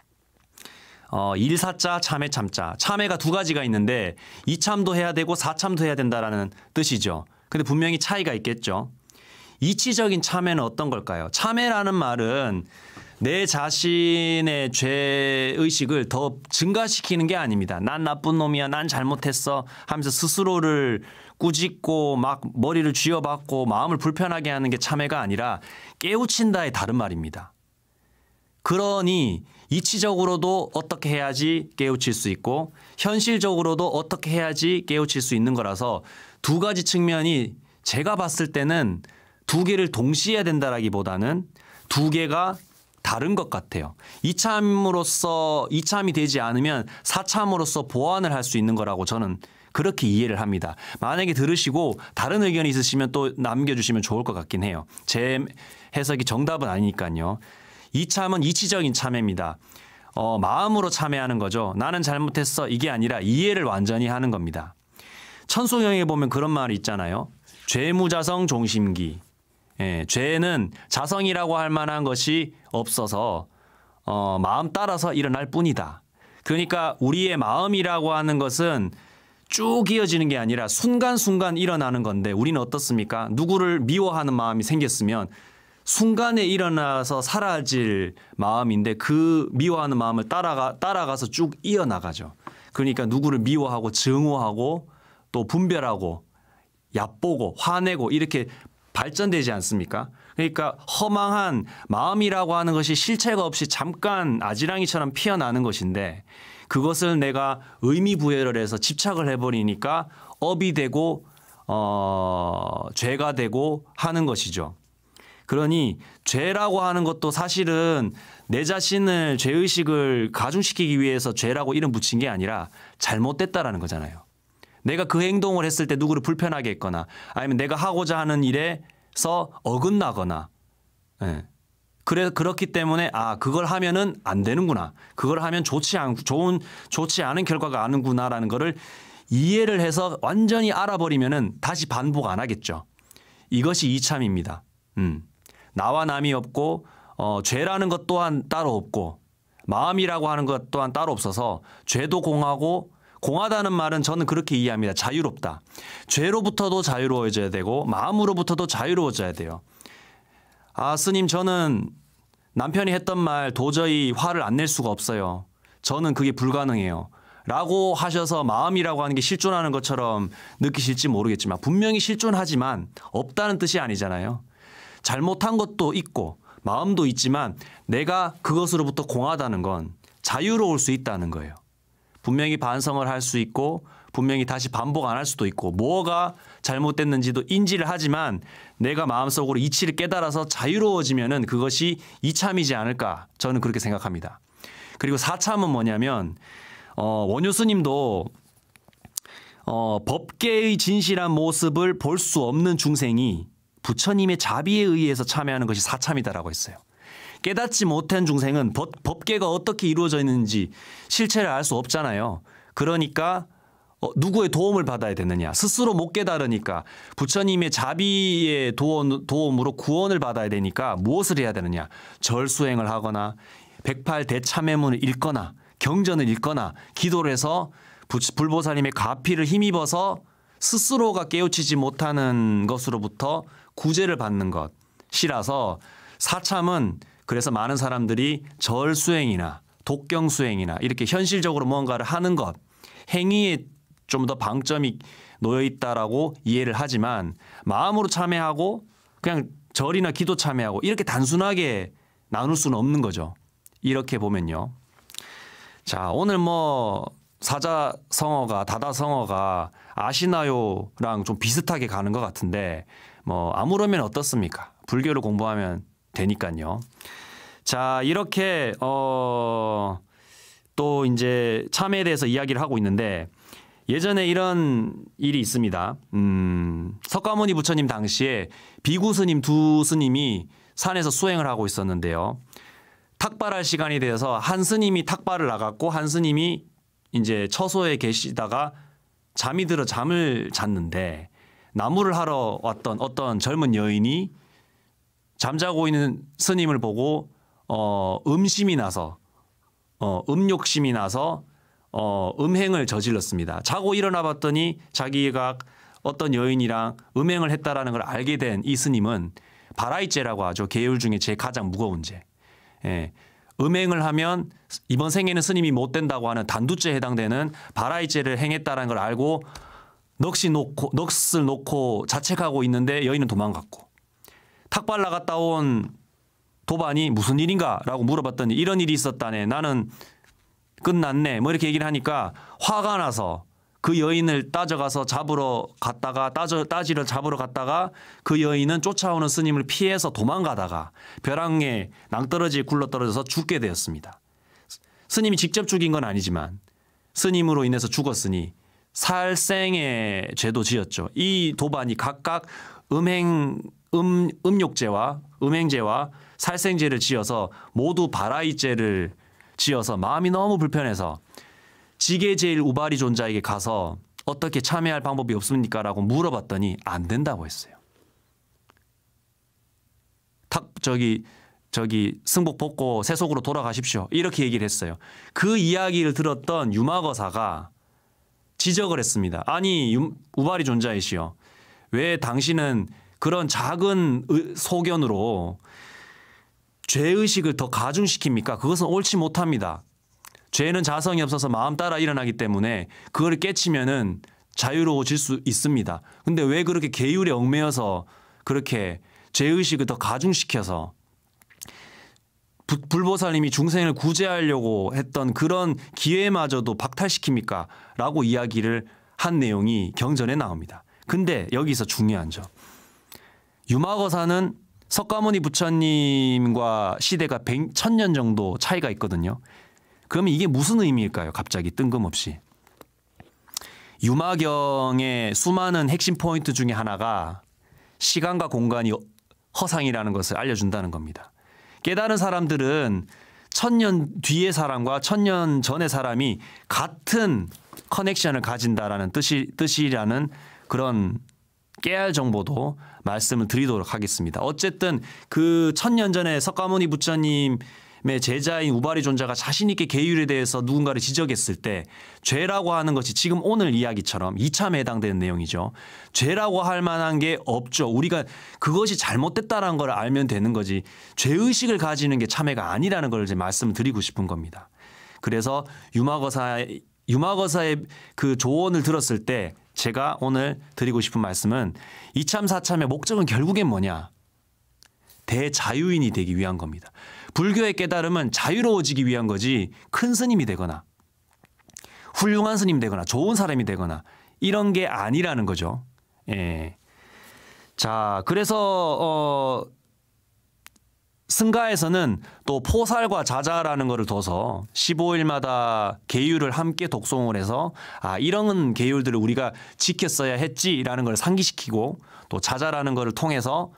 Speaker 4: 일사자 참회 참자. 참회가 두 가지가 있는데 이참도 해야 되고 사참도 해야 된다라는 뜻이죠. 근데 분명히 차이가 있겠죠. 이치적인 참회는 어떤 걸까요? 참회라는 말은 내 자신의 죄의식을 더 증가시키는 게 아닙니다. 난 나쁜 놈이야. 난 잘못했어 하면서 스스로를 꾸짖고 막 머리를 쥐어박고 마음을 불편하게 하는 게 참회가 아니라 깨우친다의 다른 말입니다. 그러니 이치적으로도 어떻게 해야지 깨우칠 수 있고 현실적으로도 어떻게 해야지 깨우칠 수 있는 거라서 두 가지 측면이 제가 봤을 때는 두 개를 동시에 해야 된다라기보다는 두 개가 다른 것 같아요. 이참으로서 이참이 되지 않으면 사참으로서 보완을 할 수 있는 거라고 저는 그렇게 이해를 합니다. 만약에 들으시고 다른 의견이 있으시면 또 남겨주시면 좋을 것 같긴 해요. 제 해석이 정답은 아니니까요. 이참은 이치적인 참회입니다. 마음으로 참회하는 거죠. 나는 잘못했어 이게 아니라 이해를 완전히 하는 겁니다. 천수경에 보면 그런 말이 있잖아요. 죄무자성 종심기. 예, 죄는 자성이라고 할 만한 것이 없어서 마음 따라서 일어날 뿐이다. 그러니까 우리의 마음이라고 하는 것은 쭉 이어지는 게 아니라 순간순간 일어나는 건데 우리는 어떻습니까? 누구를 미워하는 마음이 생겼으면 순간에 일어나서 사라질 마음인데 그 미워하는 마음을 따라가서 쭉 이어나가죠. 그러니까 누구를 미워하고 증오하고 또 분별하고 얕보고 화내고 이렇게 발전되지 않습니까? 그러니까 허망한 마음이라고 하는 것이 실체가 없이 잠깐 아지랑이처럼 피어나는 것인데 그것을 내가 의미 부여를 해서 집착을 해버리니까 업이 되고 죄가 되고 하는 것이죠. 그러니 죄라고 하는 것도 사실은 내 자신을 죄의식을 가중시키기 위해서 죄라고 이름 붙인 게 아니라 잘못됐다라는 거잖아요. 내가 그 행동을 했을 때 누구를 불편하게 했거나 아니면 내가 하고자 하는 일에서 어긋나거나 그렇기 때문에 그걸 하면은 안 되는구나. 그걸 하면 좋지 않은 결과가 아는구나라는 거를 이해를 해서 완전히 알아버리면은 다시 반복 안 하겠죠. 이것이 이참입니다. 나와 남이 없고 죄라는 것 또한 따로 없고 마음이라고 하는 것 또한 따로 없어서 죄도 공하고 공하다는 말은 저는 그렇게 이해합니다. 자유롭다. 죄로부터도 자유로워져야 되고 마음으로부터도 자유로워져야 돼요. 스님 저는 남편이 했던 말 도저히 화를 안 낼 수가 없어요. 저는 그게 불가능해요. 라고 하셔서 마음이라고 하는 게 실존하는 것처럼 느끼실지 모르겠지만 분명히 실존하지만 없다는 뜻이 아니잖아요. 잘못한 것도 있고 마음도 있지만 내가 그것으로부터 공하다는 건 자유로울 수 있다는 거예요. 분명히 반성을 할 수 있고 분명히 다시 반복 안 할 수도 있고 뭐가 잘못됐는지도 인지를 하지만 내가 마음속으로 이치를 깨달아서 자유로워지면은 그것이 이참이지 않을까 저는 그렇게 생각합니다. 그리고 사참은 뭐냐면 원효 스님도 법계의 진실한 모습을 볼 수 없는 중생이 부처님의 자비에 의해서 참여하는 것이 사참이다라고 했어요. 깨닫지 못한 중생은 법계가 어떻게 이루어져 있는지 실체를 알 수 없잖아요. 그러니까 누구의 도움을 받아야 되느냐. 스스로 못 깨달으니까 부처님의 자비의 도움으로 구원을 받아야 되니까 무엇을 해야 되느냐. 절수행을 하거나 108대참회문을 읽거나 경전을 읽거나 기도를 해서 불보살님의 가피를 힘입어서 스스로가 깨우치지 못하는 것으로부터 구제를 받는 것이라서 사참은 그래서 많은 사람들이 절수행이나 독경수행이나 이렇게 현실적으로 뭔가를 하는 것 행위에 좀 더 방점이 놓여 있다라고 이해를 하지만 마음으로 참회하고 그냥 절이나 기도 참회하고 이렇게 단순하게 나눌 수는 없는 거죠. 이렇게 보면요. 자, 오늘 사자성어가 다다성어가 아시나요랑 좀 비슷하게 가는 것 같은데 아무러면 어떻습니까? 불교를 공부하면 되니까요. 자, 이렇게 또 이제 참회에 대해서 이야기를 하고 있는데 예전에 이런 일이 있습니다. 석가모니 부처님 당시에 비구 스님 두 스님이 산에서 수행을 하고 있었는데요. 탁발할 시간이 되어서 한 스님이 탁발을 나갔고 한 스님이 이제 처소에 계시다가 잠이 들어 잠을 잤는데 나무를 하러 왔던 어떤 젊은 여인이 잠자고 있는 스님을 보고 음심이 나서 음욕심이 나서 음행을 저질렀습니다. 자고 일어나 봤더니 자기가 어떤 여인이랑 음행을 했다라는 걸 알게 된 이 스님은 바라이죄라고 하죠. 계율 중에 제일 가장 무거운 죄. 예. 음행을 하면 이번 생에는 스님이 못 된다고 하는 단두죄에 해당되는 바라이죄를 행했다라는 걸 알고 넋을 놓고 자책하고 있는데 여인은 도망갔고 탁발 나갔다 온 도반이 무슨 일인가라고 물어봤더니 이런 일이 있었다네. 나는 끝났네. 뭐 이렇게 얘기를 하니까 화가 나서 그 여인을 따지러 잡으러 갔다가 그 여인은 쫓아오는 스님을 피해서 도망가다가 벼랑에 낭떠러지에 굴러떨어져서 죽게 되었습니다. 스님이 직접 죽인 건 아니지만 스님으로 인해서 죽었으니 살생의 죄도 지었죠. 이 도반이 각각 음욕죄와 음행죄와 살생죄를 지어서 모두 바라이죄를 지어서 마음이 너무 불편해서 지계제일 우바리 존자에게 가서 어떻게 참여할 방법이 없습니까? 라고 물어봤더니 안 된다고 했어요. 저기 승복 벗고 세속으로 돌아가십시오. 이렇게 얘기를 했어요. 그 이야기를 들었던 유마거사가 지적을 했습니다. 아니 우바리 존자이시여. 왜 당신은 그런 작은 소견으로 죄의식을 더 가중시킵니까? 그것은 옳지 못합니다. 죄는 자성이 없어서 마음 따라 일어나기 때문에 그걸 깨치면은 자유로워질 수 있습니다. 근데 왜 그렇게 계율에 얽매여서 그렇게 죄의식을 더 가중시켜서 불보살님이 중생을 구제하려고 했던 그런 기회마저도 박탈시킵니까? 라고 이야기를 한 내용이 경전에 나옵니다. 근데 여기서 중요한 점. 유마거사는 석가모니 부처님과 시대가 1000년 정도 차이가 있거든요. 그러면 이게 무슨 의미일까요? 갑자기 뜬금없이. 유마경의 수많은 핵심 포인트 중에 하나가 시간과 공간이 허상이라는 것을 알려준다는 겁니다. 깨달은 사람들은 1000년 뒤의 사람과 1000년 전의 사람이 같은 커넥션을 가진다라는 뜻이라는 그런 깨알 정보도 말씀을 드리도록 하겠습니다. 어쨌든 그 1000년 전에 석가모니 부처님의 제자인 우바리 존자가 자신 있게 계율에 대해서 누군가를 지적했을 때 죄라고 하는 것이 지금 오늘 이야기처럼 이참에 해당되는 내용이죠. 죄라고 할 만한 게 없죠. 우리가 그것이 잘못됐다는 걸 알면 되는 거지 죄의식을 가지는 게 참회가 아니라는 걸 이제 말씀을 드리고 싶은 겁니다. 그래서 유마거사의 그 조언을 들었을 때 제가 오늘 드리고 싶은 말씀은 이참 사참의 목적은 결국엔 뭐냐? 대자유인이 되기 위한 겁니다. 불교의 깨달음은 자유로워지기 위한 거지 큰 스님이 되거나 훌륭한 스님이 되거나 좋은 사람이 되거나 이런 게 아니라는 거죠. 예. 자, 그래서 승가에서는 또 포살과 자자라는 거를 둬서 15일마다 계율을 함께 독송을 해서 이런 계율들을 우리가 지켰어야 했지라는 걸 상기시키고 또 자자라는 거를 통해서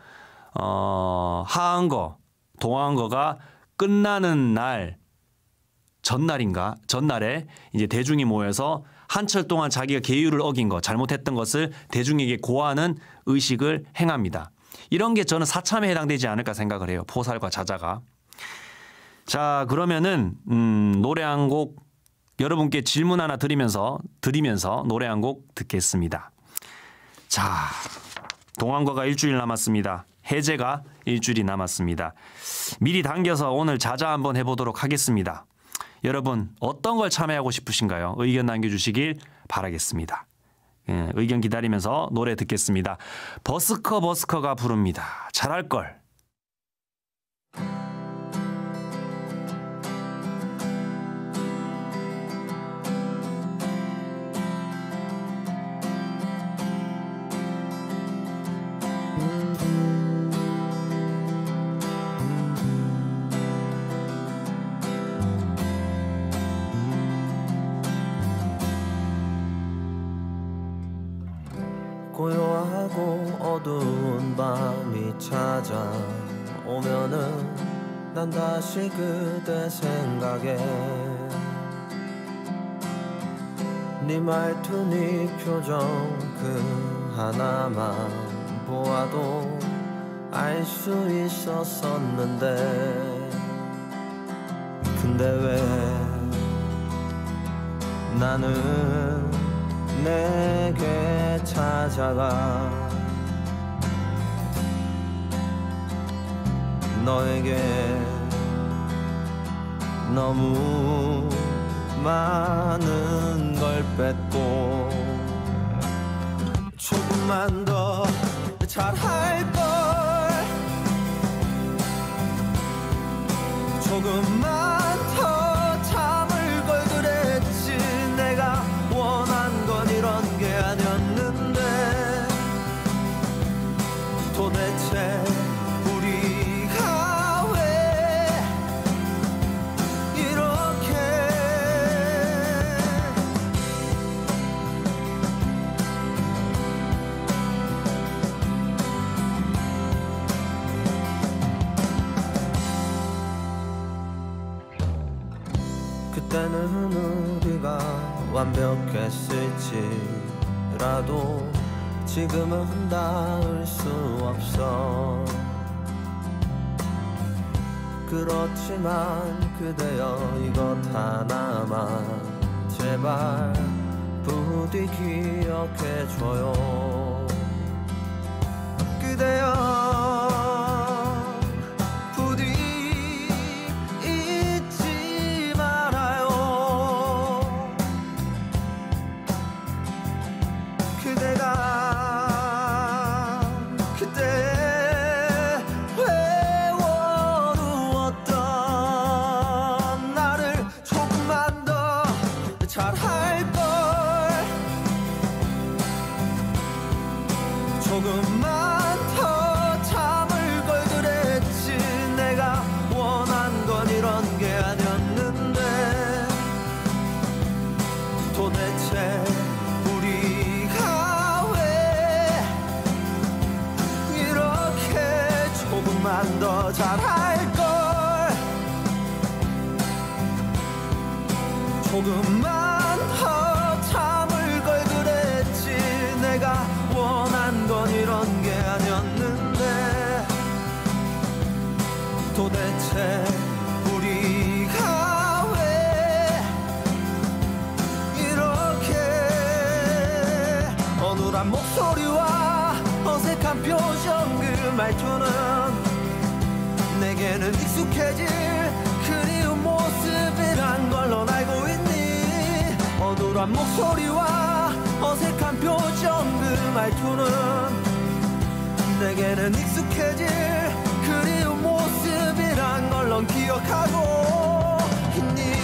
Speaker 4: 하한거, 동한거가 끝나는 날 전날에 이제 대중이 모여서 한철 동안 자기가 계율을 어긴 것, 잘못했던 것을 대중에게 고하는 의식을 행합니다. 이런 게 저는 사참에 해당되지 않을까 생각을 해요. 포살과 자자가. 자, 그러면은 노래 한 곡 여러분께 질문 하나 드리면서 노래 한 곡 듣겠습니다. 자, 동안거가 일주일 남았습니다. 해제가 일주일이 남았습니다. 미리 당겨서 오늘 자자 한번 해보도록 하겠습니다. 여러분 어떤 걸 참여하고 싶으신가요? 의견 남겨주시길 바라겠습니다. 예, 의견 기다리면서 노래 듣겠습니다. 버스커가 부릅니다. 잘할걸.
Speaker 7: 않고 어두운 밤이 찾아오면은 난 다시 그대 생각에 네 말투 네 표정 그 하나만 보아도 알 수 있었었는데 근데 왜 나는 내게 찾아가 너에게 너무 많은 걸 뺏고 조금만 더 잘할걸 조금만 더 참을 걸 그랬지 내가 원한 건 이런 게 아니었는데 도대체 우리가 왜 이렇게 그때는 우리가 완벽했을지라도 지금은 닿을 수 없어 그렇지만 그대여 이것 하나만 제발 부디 기억해줘요 그대여 조금만 더 참을 걸 그랬지 내가 원한 건 이런 게 아니었는데 도대체 우리가 왜 이렇게 조금만 더 잘할걸 조금만 더 참을 걸 그랬지 내가 원한 건 이런 게 아니었는데 도대체 우리가 왜 이렇게 어눌한 목소리와 어색한 표정 그 말투는 내게는 익숙해질 그리운 모습이란 걸 넌 알고 있니 어눌한 목소리와 어색한 표정 그 말투는 내게는 익숙해질 그리운 모습이란 걸 넌 기억하고 있니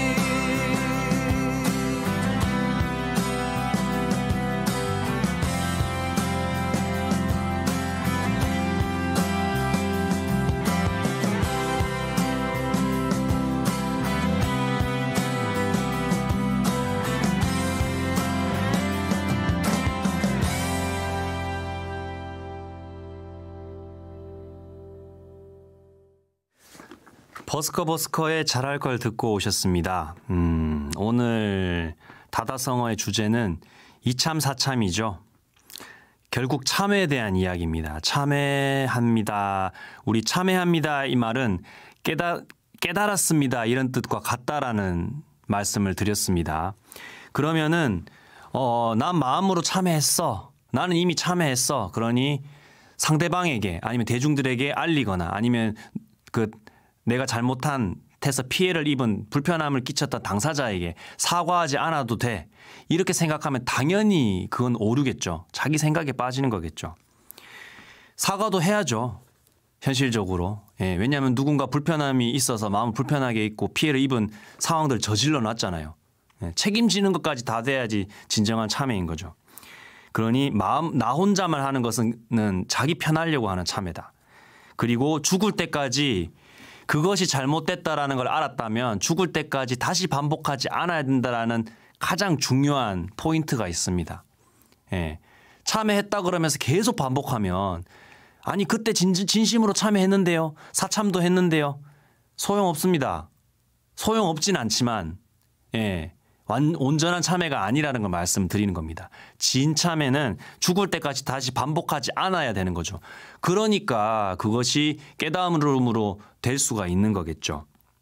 Speaker 4: 버스커의 잘할 걸 듣고 오셨습니다. 오늘 다다성어의 주제는 이참 사참이죠. 결국 참회에 대한 이야기입니다. 참회합니다. 우리 참회합니다 이 말은 깨달았습니다 이런 뜻과 같다라는 말씀을 드렸습니다. 그러면은 난 마음으로 참회했어. 나는 이미 참회했어. 그러니 상대방에게 아니면 대중들에게 알리거나 아니면 내가 잘못한 태서 피해를 입은 불편함을 끼쳤던 당사자에게 사과하지 않아도 돼. 이렇게 생각하면 당연히 그건 오류겠죠. 자기 생각에 빠지는 거겠죠. 사과도 해야죠. 현실적으로. 예, 왜냐하면 누군가 불편함이 있어서 마음 불편하게 있고 피해를 입은 상황들을 저질러 놨잖아요. 예, 책임지는 것까지 다 돼야지 진정한 참회인 거죠. 그러니 나 혼자만 하는 것은 자기 편하려고 하는 참회다. 그리고 죽을 때까지 그것이 잘못됐다라는 걸 알았다면 죽을 때까지 다시 반복하지 않아야 된다라는 가장 중요한 포인트가 있습니다. 예. 참여했다 그러면서 계속 반복하면 아니 그때 진심으로 참여했는데요. 사참도 했는데요. 소용없습니다. 소용없진 않지만 예, 온전한 참여가 아니라는 걸 말씀드리는 겁니다. 진참여는 죽을 때까지 다시 반복하지 않아야 되는 거죠. 그러니까 그것이 깨달음으로 될 수가 있는 거겠죠.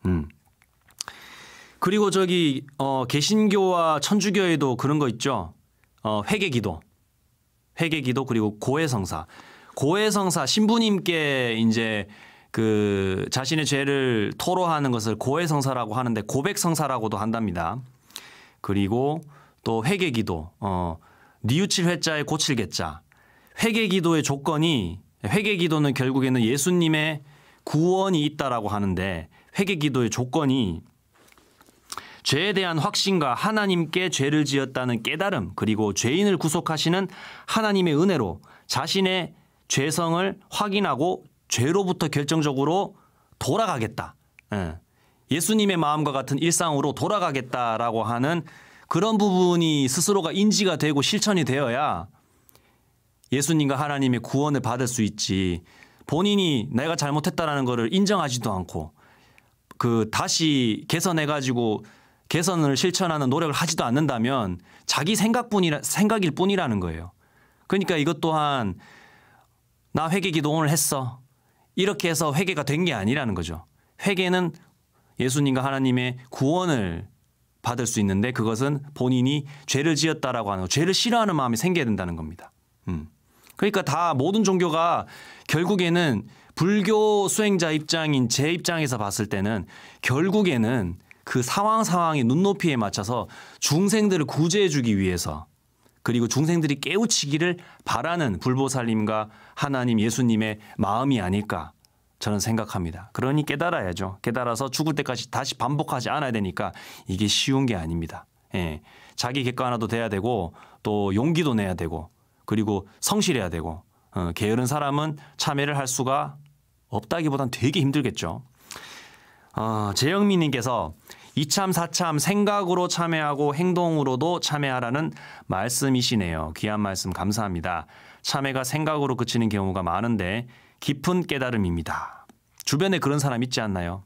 Speaker 4: 그리고 저기 개신교와 천주교에도 그런 거 있죠. 회개기도 그리고 고해성사. 고해성사 신부님께 이제 그 자신의 죄를 토로하는 것을 고해성사라고 하는데 고백성사라고도 한답니다. 그리고 또 회개기도, 뉘우칠 회자에 고칠 개자. 회개기도의 조건이 회개기도는 결국에는 예수님의 구원이 있다라고 하는데 회개기도의 조건이 죄에 대한 확신과 하나님께 죄를 지었다는 깨달음 그리고 죄인을 구속하시는 하나님의 은혜로 자신의 죄성을 확인하고 죄로부터 결정적으로 돌아가겠다. 예수님의 마음과 같은 일상으로 돌아가겠다라고 하는 그런 부분이 스스로가 인지가 되고 실천이 되어야 예수님과 하나님의 구원을 받을 수 있지. 본인이 내가 잘못했다라는 것을 인정하지도 않고 그 다시 개선해가지고 개선을 실천하는 노력을 하지도 않는다면 자기 생각일 뿐이라는 거예요. 그러니까 이것 또한 나 회개기도 오늘 했어. 이렇게 해서 회개가 된 게 아니라는 거죠. 회개는 예수님과 하나님의 구원을 받을 수 있는데 그것은 본인이 죄를 지었다라고 하는 거, 죄를 싫어하는 마음이 생겨야 된다는 겁니다. 그러니까 다 모든 종교가 결국에는 불교 수행자 입장인 제 입장에서 봤을 때는 결국에는 그 상황의 눈높이에 맞춰서 중생들을 구제해 주기 위해서 그리고 중생들이 깨우치기를 바라는 불보살님과 하나님 예수님의 마음이 아닐까 저는 생각합니다. 그러니 깨달아야죠. 깨달아서 죽을 때까지 다시 반복하지 않아야 되니까 이게 쉬운 게 아닙니다. 예. 자기 객관화도 돼야 되고 또 용기도 내야 되고 그리고 성실해야 되고 게으른 사람은 참여를 할 수가 없다기보단 되게 힘들겠죠. 재영민님께서 이참 사참 생각으로 참여하고 행동으로도 참여하라는 말씀이시네요. 귀한 말씀 감사합니다. 참여가 생각으로 그치는 경우가 많은데 깊은 깨달음입니다. 주변에 그런 사람 있지 않나요?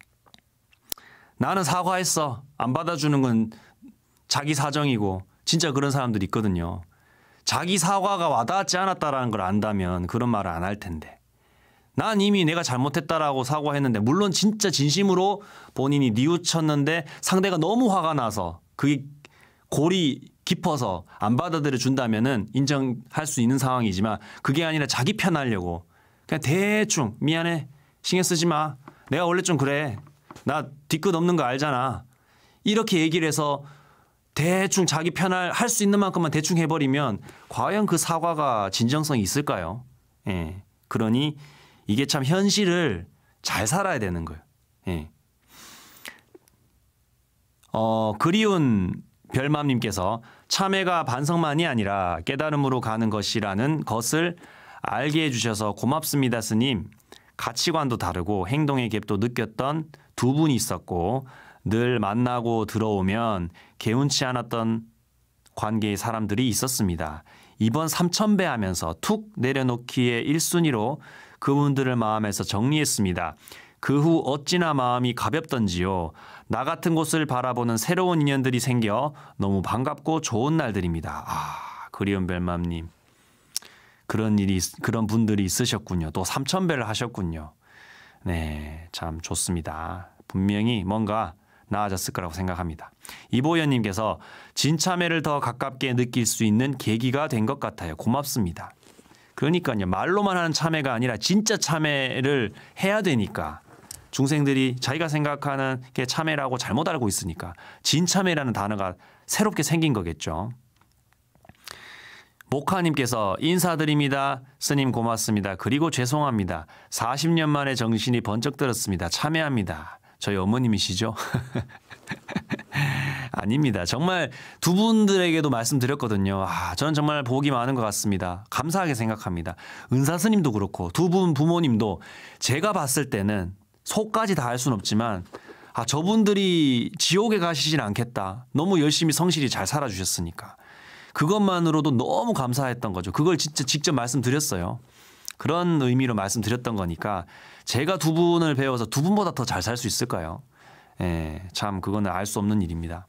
Speaker 4: 나는 사과했어. 안 받아주는 건 자기 사정이고 진짜 그런 사람들이 있거든요. 자기 사과가 와닿지 않았다는 걸 안다면 그런 말을 안 할 텐데. 난 이미 내가 잘못했다라고 사과했는데 물론 진짜 진심으로 본인이 뉘우쳤는데 상대가 너무 화가 나서 그게 골이 깊어서 안 받아들여 준다면은 인정할 수 있는 상황이지만 그게 아니라 자기 편하려고 그냥 대충 미안해 신경 쓰지 마 내가 원래 좀 그래 나 뒤끝 없는 거 알잖아 이렇게 얘기를 해서 대충 자기 편할 할 수 있는 만큼만 대충 해버리면 과연 그 사과가 진정성이 있을까요? 예. 그러니 이게 참 현실을 잘 살아야 되는 거예요. 예. 그리운 별맘님께서 참회가 반성만이 아니라 깨달음으로 가는 것이라는 것을 알게 해주셔서 고맙습니다, 스님. 가치관도 다르고 행동의 갭도 느꼈던 두 분이 있었고 늘 만나고 들어오면 개운치 않았던 관계의 사람들이 있었습니다. 이번 3000배 하면서 툭 내려놓기에 1순위로 그분들을 마음에서 정리했습니다. 그 후 어찌나 마음이 가볍던지요. 나 같은 곳을 바라보는 새로운 인연들이 생겨 너무 반갑고 좋은 날들입니다. 그리운 별맘님. 그런 분들이 있으셨군요. 또 3000배를 하셨군요. 네, 참 좋습니다. 분명히 뭔가 나아졌을 거라고 생각합니다. 이보연님께서 진참회를 더 가깝게 느낄 수 있는 계기가 된 것 같아요. 고맙습니다. 그러니까요. 말로만 하는 참회가 아니라 진짜 참회를 해야 되니까 중생들이 자기가 생각하는 게 참회라고 잘못 알고 있으니까 진참회라는 단어가 새롭게 생긴 거겠죠. 목하님께서 인사드립니다. 스님 고맙습니다. 그리고 죄송합니다. 40년 만에 정신이 번쩍 들었습니다. 참회합니다. 저희 어머님이시죠? 아닙니다. 정말 두 분들에게도 말씀드렸거든요. 저는 정말 복이 많은 것 같습니다. 감사하게 생각합니다. 은사 스님도 그렇고 두 분 부모님도 제가 봤을 때는 속까지 다 할 수는 없지만 저분들이 지옥에 가시진 않겠다. 너무 열심히 성실히 잘 살아주셨으니까. 그것만으로도 너무 감사했던 거죠. 그걸 진짜 직접 말씀드렸어요. 그런 의미로 말씀드렸던 거니까 제가 두 분을 배워서 두 분보다 더 잘 살 수 있을까요? 예, 참 그거는 알 수 없는 일입니다.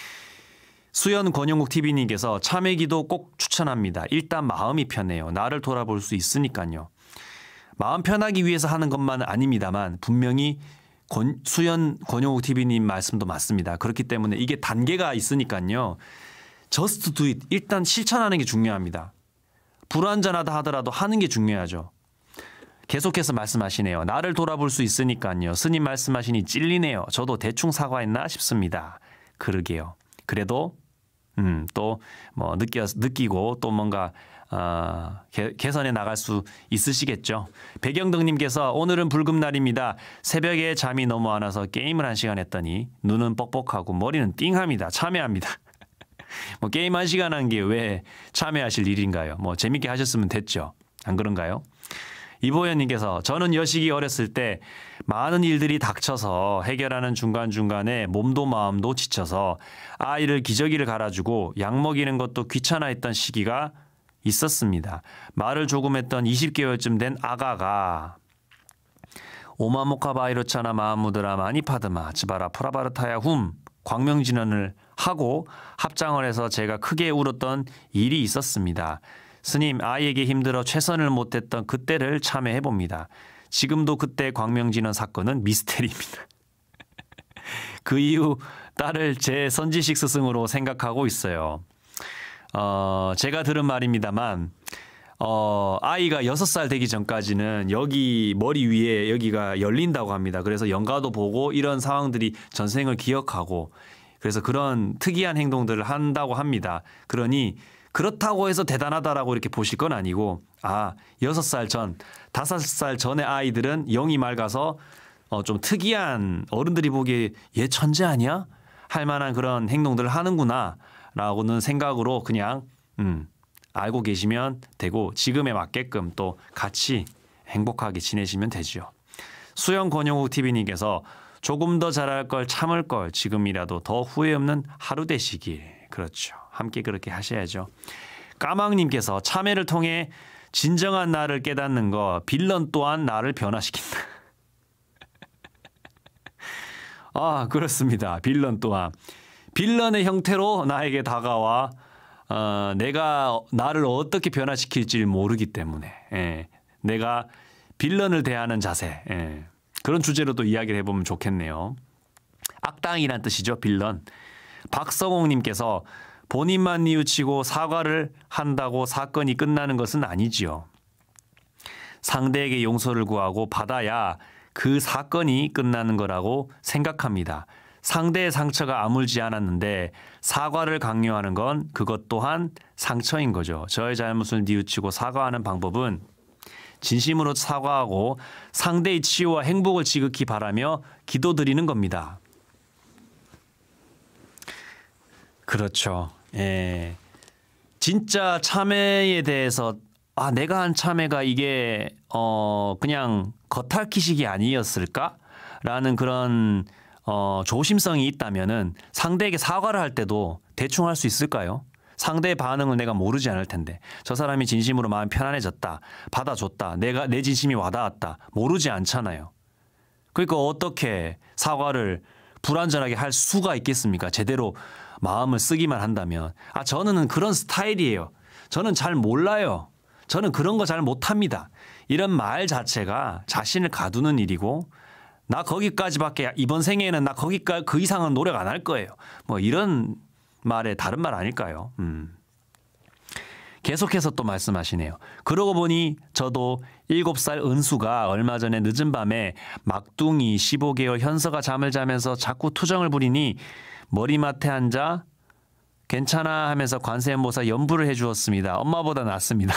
Speaker 4: 수연 권영국 TV님께서 참회기도 꼭 추천합니다. 일단 마음이 편해요. 나를 돌아볼 수 있으니까요. 마음 편하기 위해서 하는 것만은 아닙니다만 분명히 수연 권영국 TV님 말씀도 맞습니다. 그렇기 때문에 이게 단계가 있으니까요. Just do it. 일단 실천하는 게 중요합니다. 불완전하다 하더라도 하는 게 중요하죠. 계속해서 말씀하시네요. 나를 돌아볼 수 있으니까요. 스님 말씀하시니 찔리네요. 저도 대충 사과했나 싶습니다. 그러게요. 그래도 또 뭐 느끼고 또 뭔가 개선해 나갈 수 있으시겠죠. 백영덕님께서 오늘은 불금날입니다. 새벽에 잠이 너무 안 와서 게임을 1시간 했더니 눈은 뻑뻑하고 머리는 띵합니다. 참여합니다. 뭐 게임 1시간 한 게 왜 참여하실 일인가요? 뭐 재밌게 하셨으면 됐죠. 안 그런가요? 이보현님께서 저는 여식이 어렸을 때 많은 일들이 닥쳐서 해결하는 중간중간에 몸도 마음도 지쳐서 아이를 기저귀를 갈아주고 약 먹이는 것도 귀찮아했던 시기가 있었습니다. 말을 조금 했던 20개월쯤 된 아가가 오마모카 바이로차나 마무드라 마니파드마 츠바라 프라바르타야 훔 광명진언을 하고 합장을 해서 제가 크게 울었던 일이 있었습니다. 스님, 아이에게 힘들어 최선을 못했던 그때를 참회해봅니다. 지금도 그때 광명진언 사건은 미스테리입니다. 그 이후 딸을 제 선지식 스승으로 생각하고 있어요. 제가 들은 말입니다만 아이가 6살 되기 전까지는 여기 머리 위에 여기가 열린다고 합니다. 그래서 연가도 보고 이런 상황들이 전생을 기억하고 그래서 그런 특이한 행동들을 한다고 합니다. 그러니 그렇다고 해서 대단하다라고 이렇게 보실 건 아니고 6살 전, 5살 전의 아이들은 영이 맑아서 좀 특이한 어른들이 보기에 얘 천재 아니야? 할 만한 그런 행동들을 하는구나 라고는 생각으로 그냥 알고 계시면 되고 지금에 맞게끔 또 같이 행복하게 지내시면 되죠. 수영 권영욱 TV님께서 조금 더 잘할 걸 참을 걸 지금이라도 더 후회 없는 하루 되시길. 그렇죠. 함께 그렇게 하셔야죠. 까망님께서 참회를 통해 진정한 나를 깨닫는 거 빌런 또한 나를 변화시킨다. 그렇습니다. 빌런 또한. 빌런의 형태로 나에게 다가와 내가 나를 어떻게 변화시킬지 모르기 때문에 내가 빌런을 대하는 자세 그런 주제로도 이야기를 해보면 좋겠네요. 악당이란 뜻이죠. 빌런. 박성홍님께서 본인만 뉘우치고 사과를 한다고 사건이 끝나는 것은 아니지요. 상대에게 용서를 구하고 받아야 그 사건이 끝나는 거라고 생각합니다. 상대의 상처가 아물지 않았는데 사과를 강요하는 건 그것 또한 상처인 거죠. 저의 잘못을 뉘우치고 사과하는 방법은 진심으로 사과하고 상대의 치유와 행복을 지극히 바라며 기도드리는 겁니다. 그렇죠. 예. 진짜 참회에 대해서 내가 한 참회가 이게 그냥 겉핥기식이 아니었을까라는 그런 조심성이 있다면은 상대에게 사과를 할 때도 대충 할 수 있을까요? 상대의 반응을 내가 모르지 않을 텐데 저 사람이 진심으로 마음이 편안해졌다, 받아줬다, 내 진심이 와닿았다 모르지 않잖아요. 그러니까 어떻게 사과를 불완전하게 할 수가 있겠습니까? 제대로 마음을 쓰기만 한다면. 저는 그런 스타일이에요. 저는 잘 몰라요. 저는 그런 거 잘 못합니다. 이런 말 자체가 자신을 가두는 일이고 나 거기까지밖에 이번 생에는 나 거기까지 그 이상은 노력 안 할 거예요. 뭐 이런 말에 다른 말 아닐까요? 계속해서 또 말씀하시네요. 그러고 보니 저도 7살 은수가 얼마 전에 늦은 밤에 막둥이 15개월 현서가 잠을 자면서 자꾸 투정을 부리니 머리맡에 앉아 괜찮아 하면서 관세음보살 연부를 해주었습니다. 엄마보다 낫습니다.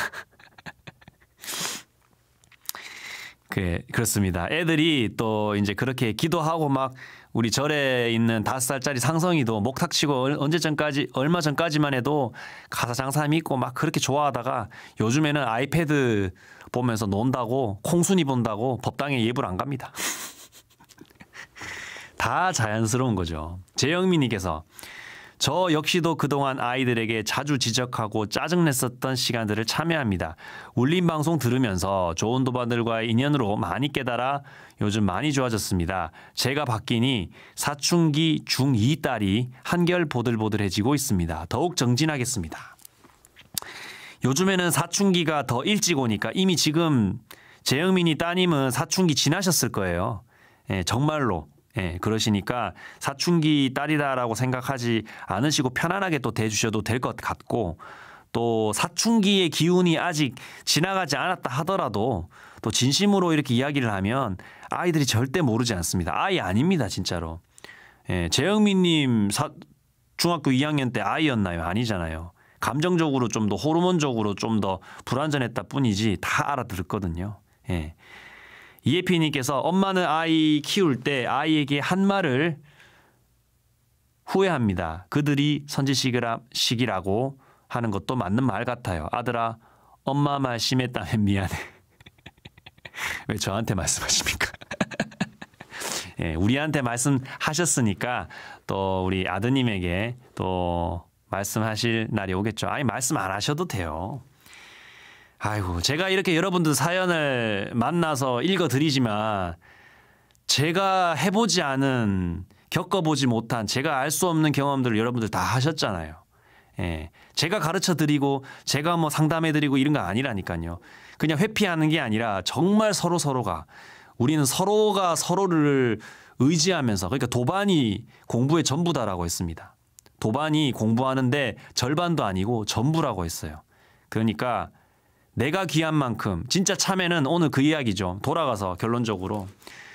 Speaker 4: 그렇습니다. 애들이 또 이제 그렇게 기도하고 막 우리 절에 있는 5살짜리 상성이도 목탁치고 얼마 전까지만 해도 가사 장사 믿고 막 그렇게 좋아하다가 요즘에는 아이패드 보면서 논다고 콩순이 본다고 법당에 예불 안 갑니다. 다 자연스러운 거죠. 재영민님께서 저 역시도 그동안 아이들에게 자주 지적하고 짜증냈었던 시간들을 참여합니다. 울림 방송 들으면서 좋은 도반들과의 인연으로 많이 깨달아 요즘 많이 좋아졌습니다. 제가 바뀌니 사춘기 중2 딸이 한결 보들보들해지고 있습니다. 더욱 정진하겠습니다. 요즘에는 사춘기가 더 일찍 오니까 이미 지금 재영민이 따님은 사춘기 지나셨을 거예요. 예, 정말로. 예, 그러시니까 사춘기 딸이다라고 생각하지 않으시고 편안하게 또 대주셔도 될 것 같고, 또 사춘기의 기운이 아직 지나가지 않았다 하더라도 또 진심으로 이렇게 이야기를 하면 아이들이 절대 모르지 않습니다. 아이 아닙니다, 진짜로. 예, 재영민님 중학교 2학년 때 아이였나요? 아니잖아요. 감정적으로 좀 더 호르몬적으로 좀 더 불완전했다 뿐이지 다 알아들었거든요. 예. 이혜피님께서 엄마는 아이 키울 때 아이에게 한 말을 후회합니다. 그들이 선지식이라고 하는 것도 맞는 말 같아요. 아들아, 엄마 말 심했다면 미안해. 왜 저한테 말씀하십니까? 예, 우리한테 말씀하셨으니까 또 우리 아드님에게 또 말씀하실 날이 오겠죠. 아니, 말씀 안 하셔도 돼요. 아이고, 제가 이렇게 여러분들 사연을 만나서 읽어드리지만 제가 해보지 않은, 겪어보지 못한, 제가 알 수 없는 경험들을 여러분들 다 하셨잖아요. 예, 제가 가르쳐드리고 제가 뭐 상담해드리고 이런 거 아니라니까요. 그냥 회피하는 게 아니라 정말 우리는 서로가 서로를 의지하면서, 그러니까 도반이 공부의 전부다라고 했습니다. 도반이 공부하는데 절반도 아니고 전부라고 했어요. 그러니까 내가 귀한 만큼, 진짜 참회는 오늘 그 이야기죠. 돌아가서 결론적으로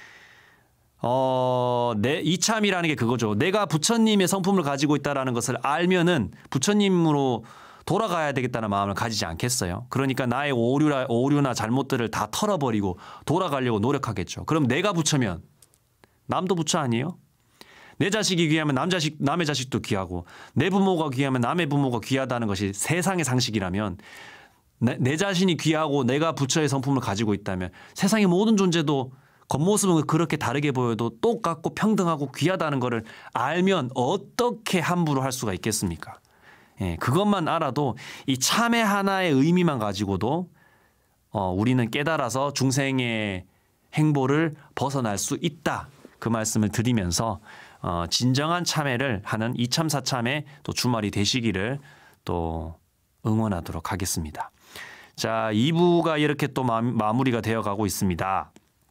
Speaker 4: 이참이라는 게 그거죠. 내가 부처님의 성품을 가지고 있다는 것을 알면은 부처님으로 돌아가야 되겠다는 마음을 가지지 않겠어요. 그러니까 나의 오류나 잘못들을 다 털어버리고 돌아가려고 노력하겠죠. 그럼 내가 부처면 남도 부처 아니에요? 내 자식이 귀하면 남의 자식도 귀하고, 내 부모가 귀하면 남의 부모가 귀하다는 것이 세상의 상식이라면, 내 자신이 귀하고 내가 부처의 성품을 가지고 있다면 세상의 모든 존재도 겉모습은 그렇게 다르게 보여도 똑같고 평등하고 귀하다는 것을 알면 어떻게 함부로 할 수가 있겠습니까? 예, 그것만 알아도 이 참회 하나의 의미만 가지고도 우리는 깨달아서 중생의 행보를 벗어날 수 있다. 그 말씀을 드리면서 진정한 참회를 하는 이참사참회 또 주말이 되시기를 또 응원하도록 하겠습니다. 자, 2부가 이렇게 또 마무리가 되어가고 있습니다.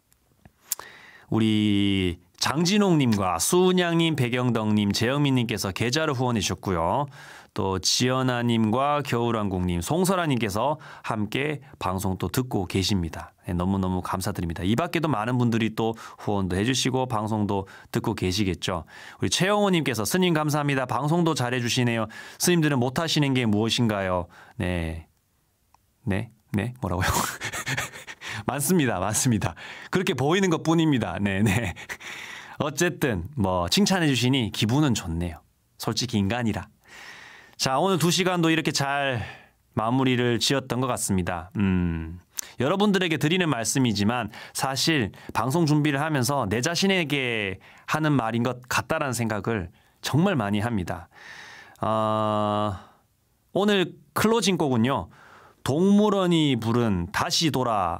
Speaker 4: 우리 장진홍님과 수은양님, 백영덕님, 재영민님께서 계좌를 후원해 주셨고요. 또 지연아님과 겨울왕국님, 송설아님께서 함께 방송 또 듣고 계십니다. 네, 너무너무 감사드립니다. 이 밖에도 많은 분들이 또 후원도 해주시고 방송도 듣고 계시겠죠. 우리 최영호님께서 스님 감사합니다. 방송도 잘해주시네요. 스님들은 못하시는 게 무엇인가요? 네, 뭐라고요? 많습니다. 그렇게 보이는 것 뿐입니다. 네네. 어쨌든 뭐 칭찬해 주시니 기분은 좋네요. 솔직히 인간이라. 자, 오늘 2시간도 이렇게 잘 마무리를 지었던 것 같습니다. 여러분들에게 드리는 말씀이지만 사실 방송 준비를 하면서 내 자신에게 하는 말인 것 같다라는 생각을 정말 많이 합니다. 오늘 클로징 곡은요, 동물원이 부른 다시 돌아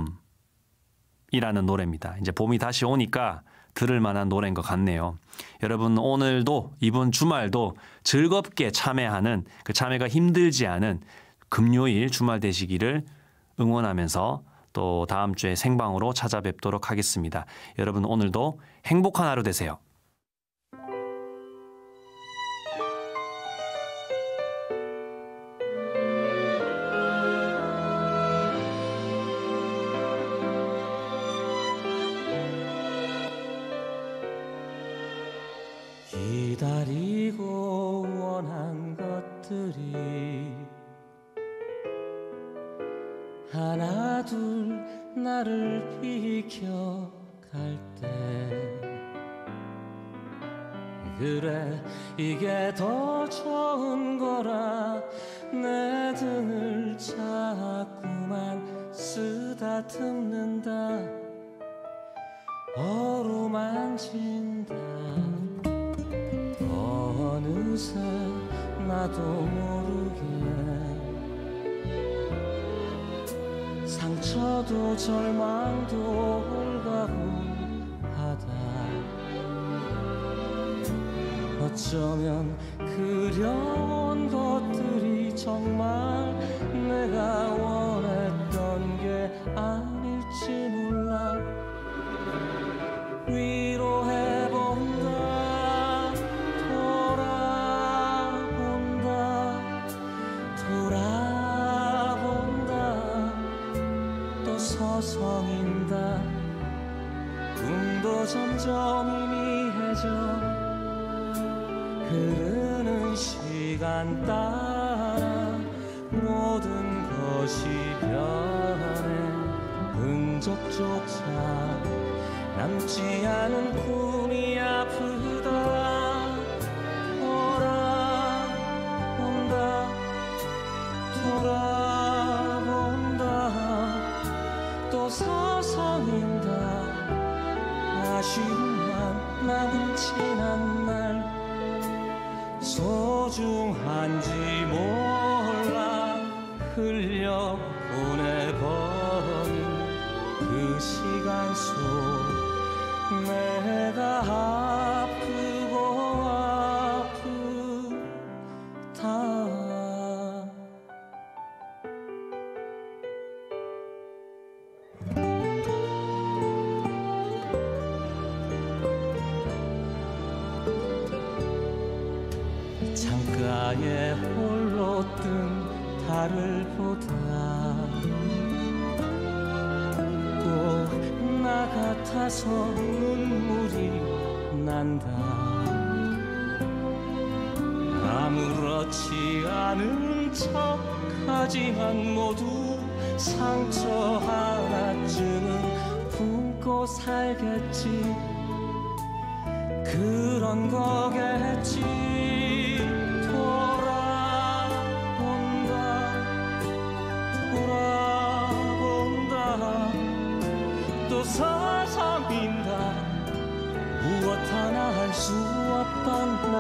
Speaker 4: 봄이라는 노래입니다. 이제 봄이 다시 오니까 들을 만한 노래인 것 같네요. 여러분, 오늘도 이번 주말도 즐겁게 참회하는, 그 참회가 힘들지 않은 금요일 주말 되시기를 응원하면서 또 다음 주에 생방으로 찾아뵙도록 하겠습니다. 여러분, 오늘도 행복한 하루 되세요.
Speaker 8: 기다리고 원한 것들이 하나 둘 나를 비켜갈 때, 그래 이게 더 좋은 거라 내 등을 자꾸만 쓰다듬는다, 어루만진다. 어느새 어느새 나도 모르게 상처도 절망도 홀가분하다. 어쩌면 그려온 것들이 정말 내가 원했던 게 아닐지 몰라. 위로해본다, 돌아본다, 또 서성인다. 꿈도 점점 희미해져 흐르는 시간 따라 모든 것이 변해 흔적조차 남지 않은 꿈이 아프다. 돌아본다, 또 서성인다. 아쉬움만 남은 지난 날 소중한지 몰라 흘려 보내버린 그 시간 속 내가 아프고 아프다. 창가에 홀로 뜬 달을 보다 꼭 나 같아서 눈물이 난다. 아무렇지 않은 척하지만 모두 상처 하나쯤은 품고 살겠지. 그런 거겠지. 또 서성인다. 무엇 하나 할 수 없던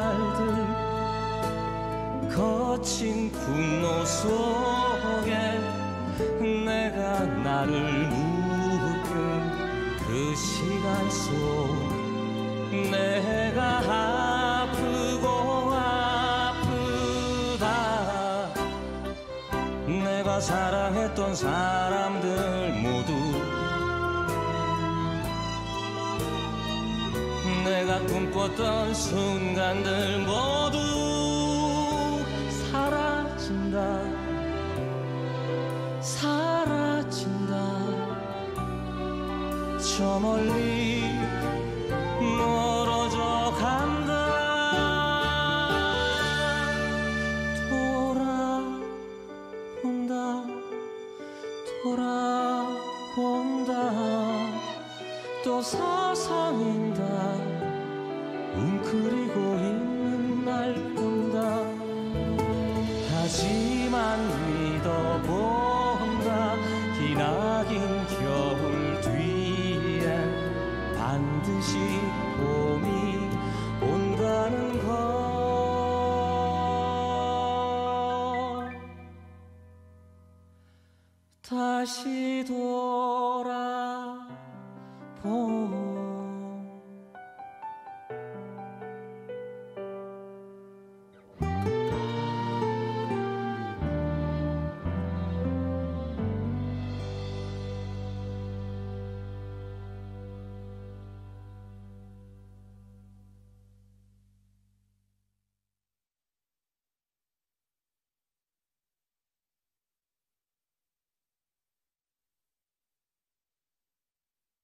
Speaker 8: 날들 거친 분노 속에 내가 나를 묶은 그 시간 속 내가 아프고 아프다. 내가 사랑했던 사람들 모두 내가 꿈꿨던 순간들 모두 사라진다. 사라진다. 저 멀리 멀어져 간다. 돌아본다, 또 서성인다. 웅크리고 있는 날 본다. 하지만 믿어본다. 기나긴 겨울 뒤엔 반드시 봄이 온다는 것. 다시 돌아